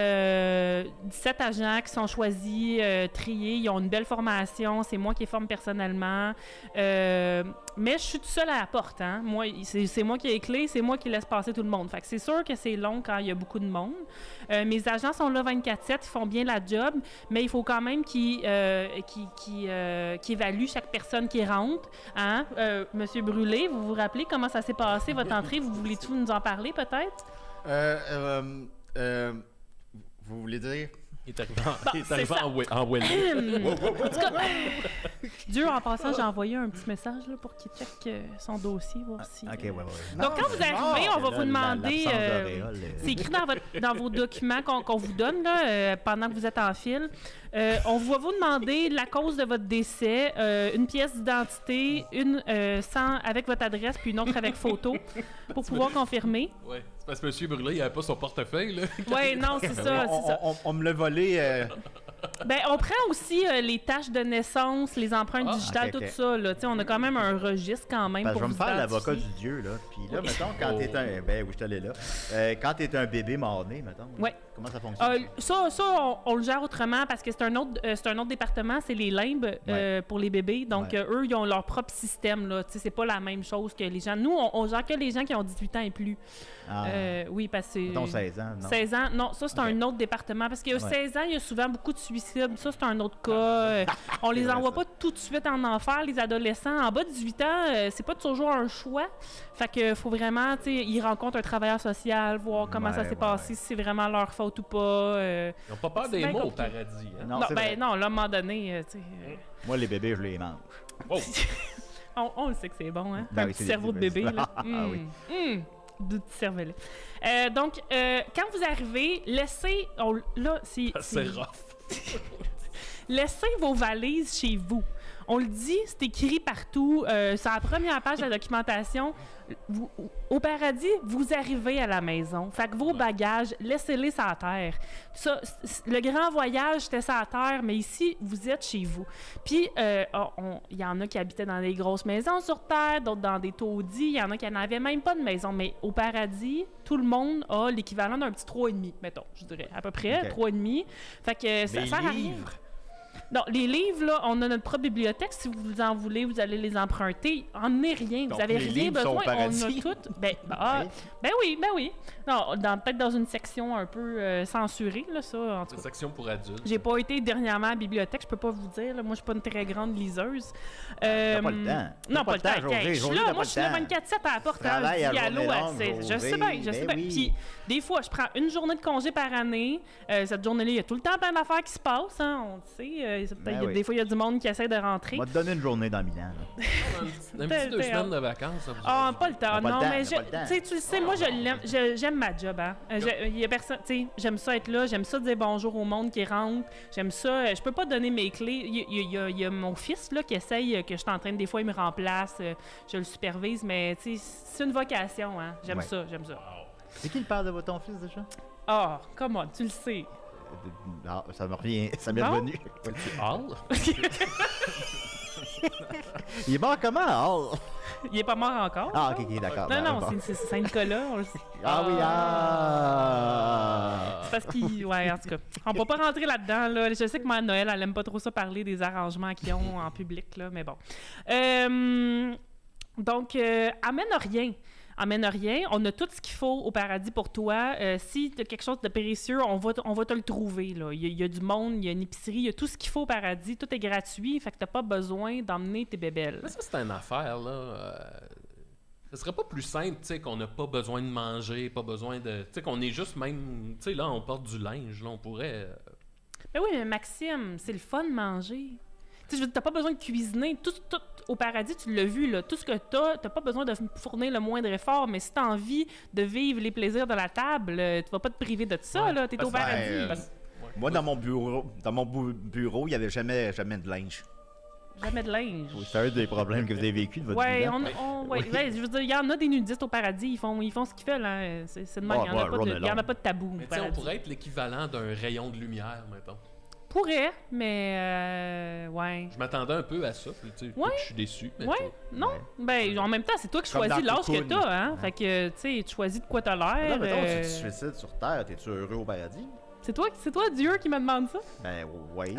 Speaker 3: 17 agents qui sont choisis, triés. Ils ont une belle formation. C'est moi qui les forme personnellement. Mais je suis tout seul à la porte. Hein. Moi, c'est moi qui ai les clés. C'est moi qui laisse passer tout le monde. Fait que c'est sûr que c'est long quand il y a beaucoup de monde. Mes agents sont là 24/7. Ils font bien la job. Mais il faut quand même qu'ils évaluent chaque personne qui rentre. Hein? Monsieur Brûlé, vous vous rappelez comment ça s'est passé, votre entrée? Vous voulez-tu nous en parler, peut-être?
Speaker 5: Vous voulez dire?
Speaker 4: Il est arrivé
Speaker 3: c'est ça.
Speaker 4: en Welly.
Speaker 3: En tout cas, Dieu, en passant, j'ai envoyé un petit message là, pour qu'il check son dossier, voir si...
Speaker 2: Ok, ouais.
Speaker 3: Donc, quand vous arrivez, on va vous demander...
Speaker 2: l'absence d'auréole,
Speaker 3: c'est écrit dans vos documents qu'on vous donne là, pendant que vous êtes en file. On va vous demander la cause de votre décès, une pièce d'identité, une avec votre adresse, puis une autre avec photo, pour pouvoir confirmer.
Speaker 4: Ouais. C'est parce que M. Brûlé, il avait pas son portefeuille, là.
Speaker 3: Oui, non, c'est ça, c'est ça.
Speaker 5: On me l'a volé.
Speaker 3: Ben, on prend aussi les tâches de naissance, les empreintes digitales,
Speaker 2: ok,
Speaker 3: tout
Speaker 2: ok.
Speaker 3: ça. Là. On a quand même un registre quand même
Speaker 2: Parce que
Speaker 3: pour
Speaker 2: je vais me
Speaker 3: vous
Speaker 2: faire l'avocat
Speaker 3: identifier.
Speaker 2: du Dieu, là. Puis là,
Speaker 3: Oui.
Speaker 2: mettons, quand t'es un... Ben oui, je suis allé là. Quand t'es un bébé mort-né, mettons.
Speaker 3: Ouais.
Speaker 2: Comment ça fonctionne?
Speaker 3: On le gère autrement parce que c'est un autre département, c'est les limbes pour les bébés. Donc, eux, ils ont leur propre système. Là. C'est pas la même chose que les gens. Nous, on gère que les gens qui ont 18 ans et plus. Oui, parce que...
Speaker 2: Mettons 16 ans, non?
Speaker 3: 16 ans, non, ça, c'est un autre département. Parce que 16 ans, il y a souvent beaucoup de suicides. Ça, c'est un autre cas. On les envoie pas tout de suite en enfer, les adolescents. En bas de 18 ans, c'est pas toujours un choix. Fait que faut vraiment, tu sais, ils rencontrent un travailleur social, voir comment ça s'est passé, si c'est vraiment leur faute ou pas.
Speaker 4: Ils n'ont pas peur des mots au paradis. Hein?
Speaker 3: Non, non, là, à un moment donné, tu sais...
Speaker 2: Moi, les bébés, je les mange.
Speaker 4: Oh.
Speaker 3: on le sait que c'est bon, hein?
Speaker 2: Ben
Speaker 3: un
Speaker 2: oui,
Speaker 3: petit
Speaker 2: c'est
Speaker 3: cerveau de bébé, là.
Speaker 2: oui.
Speaker 3: De petit cervelet. Donc, quand vous arrivez, laissez...
Speaker 4: C'est rough.
Speaker 3: Laissez vos valises chez vous. On le dit, c'est écrit partout. Sur la première page de la documentation, au paradis, vous arrivez à la maison. Fait que vos bagages, laissez-les sur la terre. Ça, le grand voyage, c'était sur la terre, mais ici, vous êtes chez vous. Puis, il y en a qui habitaient dans des grosses maisons sur terre, d'autres dans des taudis. Il y en a qui n'avaient même pas de maison. Mais au paradis, tout le monde a l'équivalent d'un petit 3,5, mettons, je dirais. À peu près, 3,5. Fait que ça sert à rien. Non, les livres, là, on a notre propre bibliothèque. Si vous en voulez, vous allez les emprunter. Emmenez rien. Vous n'avez rien besoin. On a tout. Ben oui. Non, peut-être dans une section un peu censurée, là, ça. En tout cas.
Speaker 4: Une section pour adultes.
Speaker 3: J'ai pas été dernièrement à la bibliothèque, je peux pas vous dire. Là. Moi, je suis pas une très grande liseuse.
Speaker 2: T'as pas le temps.
Speaker 3: Non, pas le temps. Je suis là, moi, je suis là 24/7 à la porte. Je dis allô. Je sais bien. Puis, des fois, je prends une journée de congé par année. Cette journée-là, il y a tout le temps plein d'affaires qui se passent. Hein, on le sait. Des fois, il y a du monde qui essaie de rentrer.
Speaker 2: On va te donner une journée dans Milan.
Speaker 4: Un petit 2 semaines de vacances.
Speaker 3: Pas le temps. Non, mais tu le sais, moi, j'aime ma job. Hein. Il y a personne. J'aime ça être là. J'aime ça dire bonjour au monde qui rentre. J'aime ça. Je peux pas donner mes clés. Il y a mon fils là, qui essaye, que je suis en train de. Des fois, il me remplace. Je le supervise. Mais c'est une vocation. Hein. J'aime ça.
Speaker 2: C'est qui le père de ton fils déjà?
Speaker 3: Ah, comment? Tu le sais.
Speaker 2: Ah, ça me revient. Ça m'est revenu.
Speaker 4: Tu Hall?
Speaker 2: Il est mort comment, Hall?
Speaker 3: Il est pas mort encore.
Speaker 2: Ah, ok, d'accord.
Speaker 3: Non, c'est Saint-Nicolas, on le sait.
Speaker 2: Ah oui,
Speaker 3: C'est parce qu'il... Ouais, en tout cas. On peut pas rentrer là-dedans, là. Je sais que ma Noël, elle aime pas trop ça parler des arrangements qu'ils ont en public, là, mais bon. Donc, amène rien. On a tout ce qu'il faut au paradis pour toi. Si tu as quelque chose de précieux, on va te le trouver. Là. Il y a du monde, il y a une épicerie, il y a tout ce qu'il faut au paradis. Tout est gratuit, fait que tu n'as pas besoin d'emmener tes bébelles.
Speaker 4: Mais ça, c'est une affaire, là. Ce serait pas plus simple, tu sais, qu'on n'a pas besoin de manger, pas besoin de... Tu sais, qu'on est juste même... Tu sais, là, on porte du linge, là, on pourrait...
Speaker 3: Mais oui, mais Maxime, c'est le fun de manger. Tu sais, t'as pas besoin de cuisiner. Tout au paradis, tu l'as vu, là. Tout ce que t'as pas besoin de fournir le moindre effort. Mais si t'as envie de vivre les plaisirs de la table, tu vas pas te priver de ça, là. T'es au paradis.
Speaker 5: Moi, dans mon bureau, il y avait jamais de linge.
Speaker 3: Jamais de linge.
Speaker 2: Oui, c'est un des problèmes que vous avez vécu de votre vie.
Speaker 3: Je veux dire, il y en a des nudistes au paradis. Ils font ce qu'ils veulent, hein. C'est de même. Il n'y en a pas de tabou.
Speaker 4: Mais tu sais, on pourrait être l'équivalent d'un rayon de lumière, mettons.
Speaker 3: Pourrait, mais ouais.
Speaker 4: Je m'attendais un peu à ça, puis tu sais, je suis déçu.
Speaker 3: Non, ben en même temps, c'est toi qui choisis l'âge que t'as, hein. Fait que, tu sais, tu choisis de quoi t'as l'air.
Speaker 2: Non, mettons, si tu te suicides sur Terre, t'es-tu heureux au paradis?
Speaker 3: C'est toi, Dieu, qui me demande ça?
Speaker 2: Ben, oui.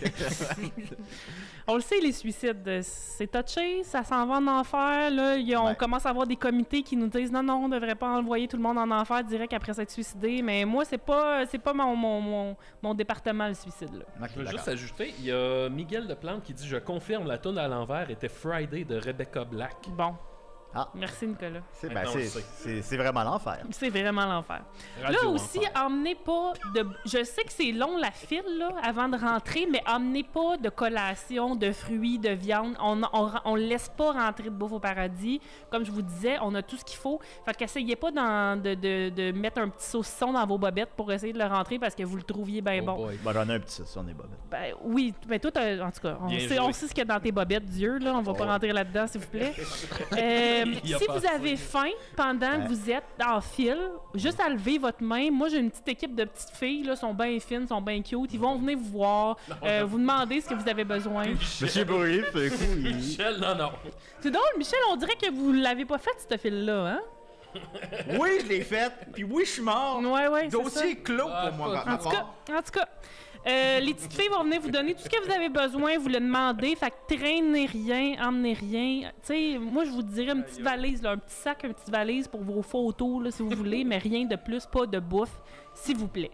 Speaker 3: On le sait, les suicides, c'est touché, ça s'en va en enfer. Là. On commence à avoir des comités qui nous disent non, on ne devrait pas envoyer tout le monde en enfer direct après s'être suicidé. Mais moi, c'est pas mon département, le suicide. Là.
Speaker 4: Je veux juste ajouter, il y a Miguel de Plante qui dit « Je confirme, la toune à l'envers était Friday de Rebecca Black. »
Speaker 3: Bon. Merci, Nicolas.
Speaker 2: C'est vraiment l'enfer.
Speaker 3: C'est vraiment l'enfer. Là aussi, emmenez pas de... Je sais que c'est long, la file, là, avant de rentrer, mais emmenez pas de collation, de fruits, de viande. On laisse pas rentrer de bouffe au paradis. Comme je vous disais, on a tout ce qu'il faut. Fait qu'essayez pas de mettre un petit saucisson dans vos bobettes pour essayer de le rentrer parce que vous le trouviez bien bon.
Speaker 2: Ben, j'en ai un petit saucisson des bobettes.
Speaker 3: Ben, oui, mais toi, en tout cas, on sait ce qu'il y a dans tes bobettes, Dieu, là. On va pas rentrer là-dedans, s'il vous plaît. Si vous avez faim pendant que vous êtes en file, juste à lever votre main. Moi, j'ai une petite équipe de petites filles, là, sont bien fines, sont bien cute. Ils vont venir vous voir, vous demander ce que vous avez besoin.
Speaker 2: Monsieur Bourrier, c'est cool.
Speaker 4: Michel, non.
Speaker 3: C'est drôle, Michel, on dirait que vous l'avez pas fait, cette file-là, hein?
Speaker 5: Oui, je l'ai faite, puis oui, je suis mort.
Speaker 3: Ouais, c'est
Speaker 5: Dossier clos
Speaker 4: Ah,
Speaker 5: pour moi.
Speaker 3: En tout cas, les petites filles vont venir vous donner tout ce que vous avez besoin, vous le demandez. Fait que traînez rien, emmenez rien. Tu sais, moi, je vous dirais une petite valise, là, un petit sac, une petite valise pour vos photos, là, si vous voulez, mais rien de plus, pas de bouffe, s'il vous plaît.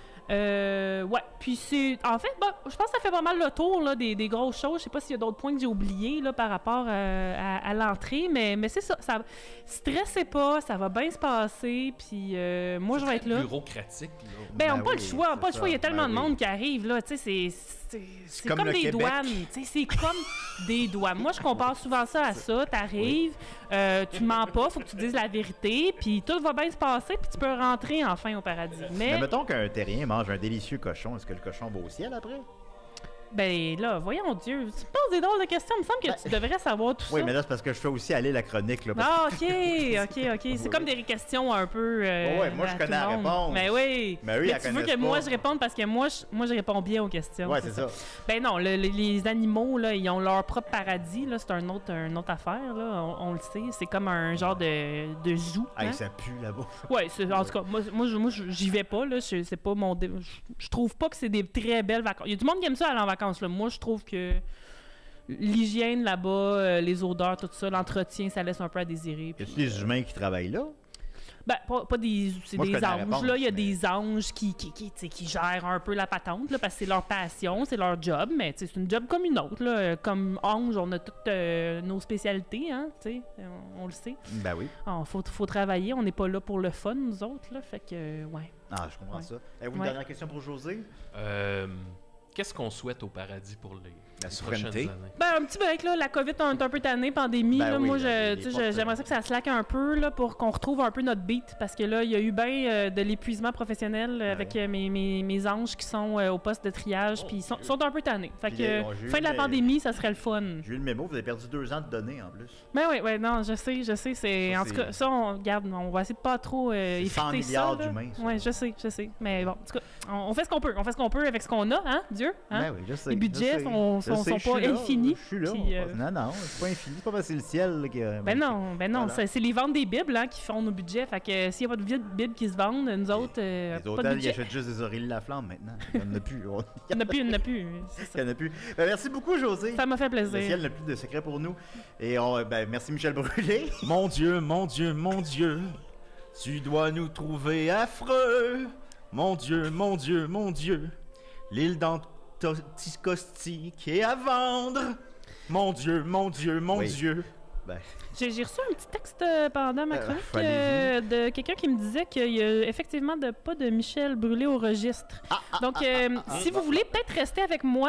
Speaker 3: Ouais, puis c'est... En fait, je pense que ça fait pas mal le tour là, des grosses choses. Je sais pas s'il y a d'autres points que j'ai oubliés là, par rapport à l'entrée, mais c'est ça. Stressez pas, ça va bien se passer, puis moi, je vais être là.
Speaker 4: Bureaucratique, là.
Speaker 3: Ben, on n'a
Speaker 2: Ben
Speaker 3: pas
Speaker 2: oui,
Speaker 3: le choix,
Speaker 2: c'est
Speaker 3: pas le choix. Il y a
Speaker 2: ça.
Speaker 3: tellement de
Speaker 2: Ben oui.
Speaker 3: monde qui arrive, là. Tu sais, c'est
Speaker 2: comme
Speaker 3: comme
Speaker 2: le
Speaker 3: des
Speaker 2: Québec.
Speaker 3: douanes. Tu sais, c'est comme des douanes. Moi, je compare souvent ça à ça. T'arrives, tu ne mens pas, faut que tu dises la vérité, puis tout va bien se passer, puis tu peux rentrer enfin au paradis.
Speaker 2: Mais mettons qu'un terrien mange un délicieux cochon, est-ce que le cochon va au ciel après?
Speaker 3: Ben là, voyons Dieu, tu me poses des drôles de questions. Il me semble que tu devrais savoir tout
Speaker 2: Oui,
Speaker 3: ça.
Speaker 2: mais là, c'est parce que je fais aussi aller la chronique. Là, parce
Speaker 3: Ah, ok. C'est comme des questions un peu.
Speaker 2: Ouais, moi, je
Speaker 3: à
Speaker 2: connais
Speaker 3: tout
Speaker 2: la
Speaker 3: le monde.
Speaker 2: réponse.
Speaker 3: Mais oui.
Speaker 2: Mais eux, ils
Speaker 3: mais
Speaker 2: la
Speaker 3: tu veux
Speaker 2: connaissent
Speaker 3: que moi
Speaker 2: pas.
Speaker 3: je réponde parce que moi, je réponds bien aux questions.
Speaker 2: Ouais, c'est ça.
Speaker 3: Ben non, les animaux, là, ils ont leur propre paradis. Là, c'est une autre affaire. Là, on le sait. C'est comme un genre de zoo.
Speaker 2: Ah,
Speaker 3: hein?
Speaker 2: ça pue là-bas.
Speaker 3: Ouais, en tout cas, moi j'y vais pas. Là, c'est pas mon. Je trouve pas que c'est des très belles vacances. Il y a du monde qui aime ça aller en vacances. Là. Moi, je trouve que l'hygiène là-bas, les odeurs, tout ça, l'entretien, ça laisse un peu à désirer.
Speaker 2: Y
Speaker 3: Puis,
Speaker 2: a-tu des humains qui travaillent là?
Speaker 3: ben, pas des. C'est
Speaker 2: Moi, je
Speaker 3: des
Speaker 2: connais la
Speaker 3: anges.
Speaker 2: réponse,
Speaker 3: Là, il y a
Speaker 2: mais-
Speaker 3: des anges qui gèrent un peu la patente, là, parce que c'est leur passion, c'est leur job, mais tu sais, c'est une job comme une autre. Là. Comme ange, on a toutes nos spécialités, hein, tu sais, on le sait.
Speaker 2: Ben oui.
Speaker 3: Faut travailler, on n'est pas là pour le fun, nous autres, là, fait que, ouais.
Speaker 2: Ah, je comprends
Speaker 3: Ouais.
Speaker 2: ça. Avez-vous une
Speaker 3: Ouais.
Speaker 2: dernière question pour José?
Speaker 4: Qu'est-ce qu'on souhaite au paradis pour les
Speaker 5: La
Speaker 4: prochaines
Speaker 5: souveraineté.
Speaker 4: années?
Speaker 3: Ben, un petit break, là. La COVID est un peu tannée, pandémie.
Speaker 2: Ben
Speaker 3: là,
Speaker 2: oui,
Speaker 3: moi,
Speaker 2: les
Speaker 3: tu sais,
Speaker 2: portes,
Speaker 3: j'aimerais ça que ça slack un peu, là, pour qu'on retrouve un peu notre beat. Parce que là, il y a eu bien de l'épuisement professionnel avec mes anges qui sont au poste de triage, puis ils sont un peu tannés. Fait
Speaker 2: Puis,
Speaker 3: que,
Speaker 2: j'ai eu
Speaker 3: fin de la
Speaker 2: des-
Speaker 3: pandémie, ça serait le fun.
Speaker 2: J'ai eu le mémo, vous avez perdu 2 ans de données en plus.
Speaker 3: Ben oui, non, je sais, c'est...
Speaker 2: Ça,
Speaker 3: En tout cas, ça, on va essayer de pas trop
Speaker 2: 100
Speaker 3: effriter
Speaker 2: milliards
Speaker 3: ça, là.
Speaker 2: d'humains, ça.
Speaker 3: Ouais, je sais. Mais bon, en tout cas, on fait ce qu'on peut. On fait ce qu'on peut avec ce qu'on a, hein, Dieu? Hein?
Speaker 2: Ben oui, je sais.
Speaker 3: Les budgets
Speaker 2: je sais.
Speaker 3: sont
Speaker 2: Je sais, je
Speaker 3: pas
Speaker 2: suis là,
Speaker 3: infinis.
Speaker 2: Je suis là.
Speaker 3: puis,
Speaker 2: Non, c'est pas infini. C'est pas parce que c'est le ciel là, qui a...
Speaker 3: Ben non,
Speaker 2: Voilà.
Speaker 3: c'est les ventes des Bibles hein, qui font nos budgets. Fait que s'il n'y a pas de Bibles qui se vendent, nous autres,
Speaker 2: Les
Speaker 3: pas de
Speaker 2: hôtels, ils
Speaker 3: budget.
Speaker 2: achètent juste des Aurélie Laflamme maintenant. Il n'y en a plus.
Speaker 3: Il n'y en a plus. C'est ça.
Speaker 2: Il n'y en a plus. Ben, merci beaucoup, José.
Speaker 3: Ça m'a fait
Speaker 2: Le ciel
Speaker 3: plaisir.
Speaker 2: n'a plus de secret pour nous. Et merci Michel Brûlé.
Speaker 5: Mon Dieu, mon Dieu, mon Dieu, tu dois nous trouver affreux. Mon Dieu, mon Dieu, mon Dieu, l'île d'Anticosti est à vendre. Mon Dieu, mon Dieu, mon
Speaker 2: Oui.
Speaker 5: Dieu.
Speaker 2: Ben,
Speaker 3: J'ai reçu un petit texte pendant ma chronique
Speaker 2: allez-y.
Speaker 3: de quelqu'un qui me disait qu'il y a effectivement pas de Michel Brûlé au registre. Donc, si vous voulez peut-être rester avec moi,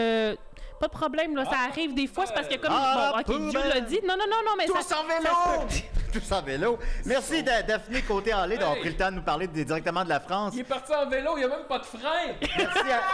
Speaker 3: pas de problème, là, ça arrive des fois, c'est parce que comme...
Speaker 2: Ah,
Speaker 3: bon, ok, Dieu
Speaker 2: poubelle.
Speaker 3: l'a dit. Non, mais
Speaker 5: Tous
Speaker 3: ça...
Speaker 5: en vélo!
Speaker 2: tous en vélo. Merci Daphné Côté-Allé d'avoir pris le temps de nous parler directement de la France.
Speaker 4: Il est parti en vélo, il n'y a même pas de frein!
Speaker 2: Merci à...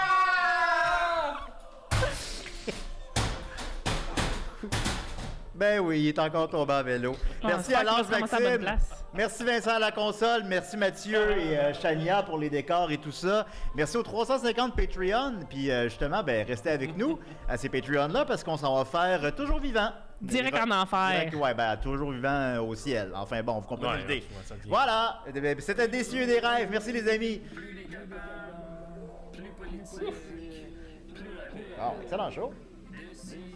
Speaker 2: Ben oui, il est encore tombé en vélo. Merci à
Speaker 3: j'espère qu'il va
Speaker 2: Lance
Speaker 3: se ramasser à la bonne
Speaker 2: Maxime.
Speaker 3: place.
Speaker 2: Merci Vincent à la console. Merci Mathieu et Chania pour les décors et tout ça. Merci aux 350 Patreon. Puis justement, ben restez avec nous à ces Patreons-là parce qu'on s'en va faire toujours vivant.
Speaker 3: Direct en enfer.
Speaker 2: Direct, ouais, ben toujours vivant au ciel. Enfin bon, vous comprenez
Speaker 4: Ouais,
Speaker 2: l'idée.
Speaker 4: ça devient-
Speaker 2: Voilà, c'était des cieux et des rêves. Merci les amis.
Speaker 1: Plus politique, plus
Speaker 2: Ah, excellent show.
Speaker 1: de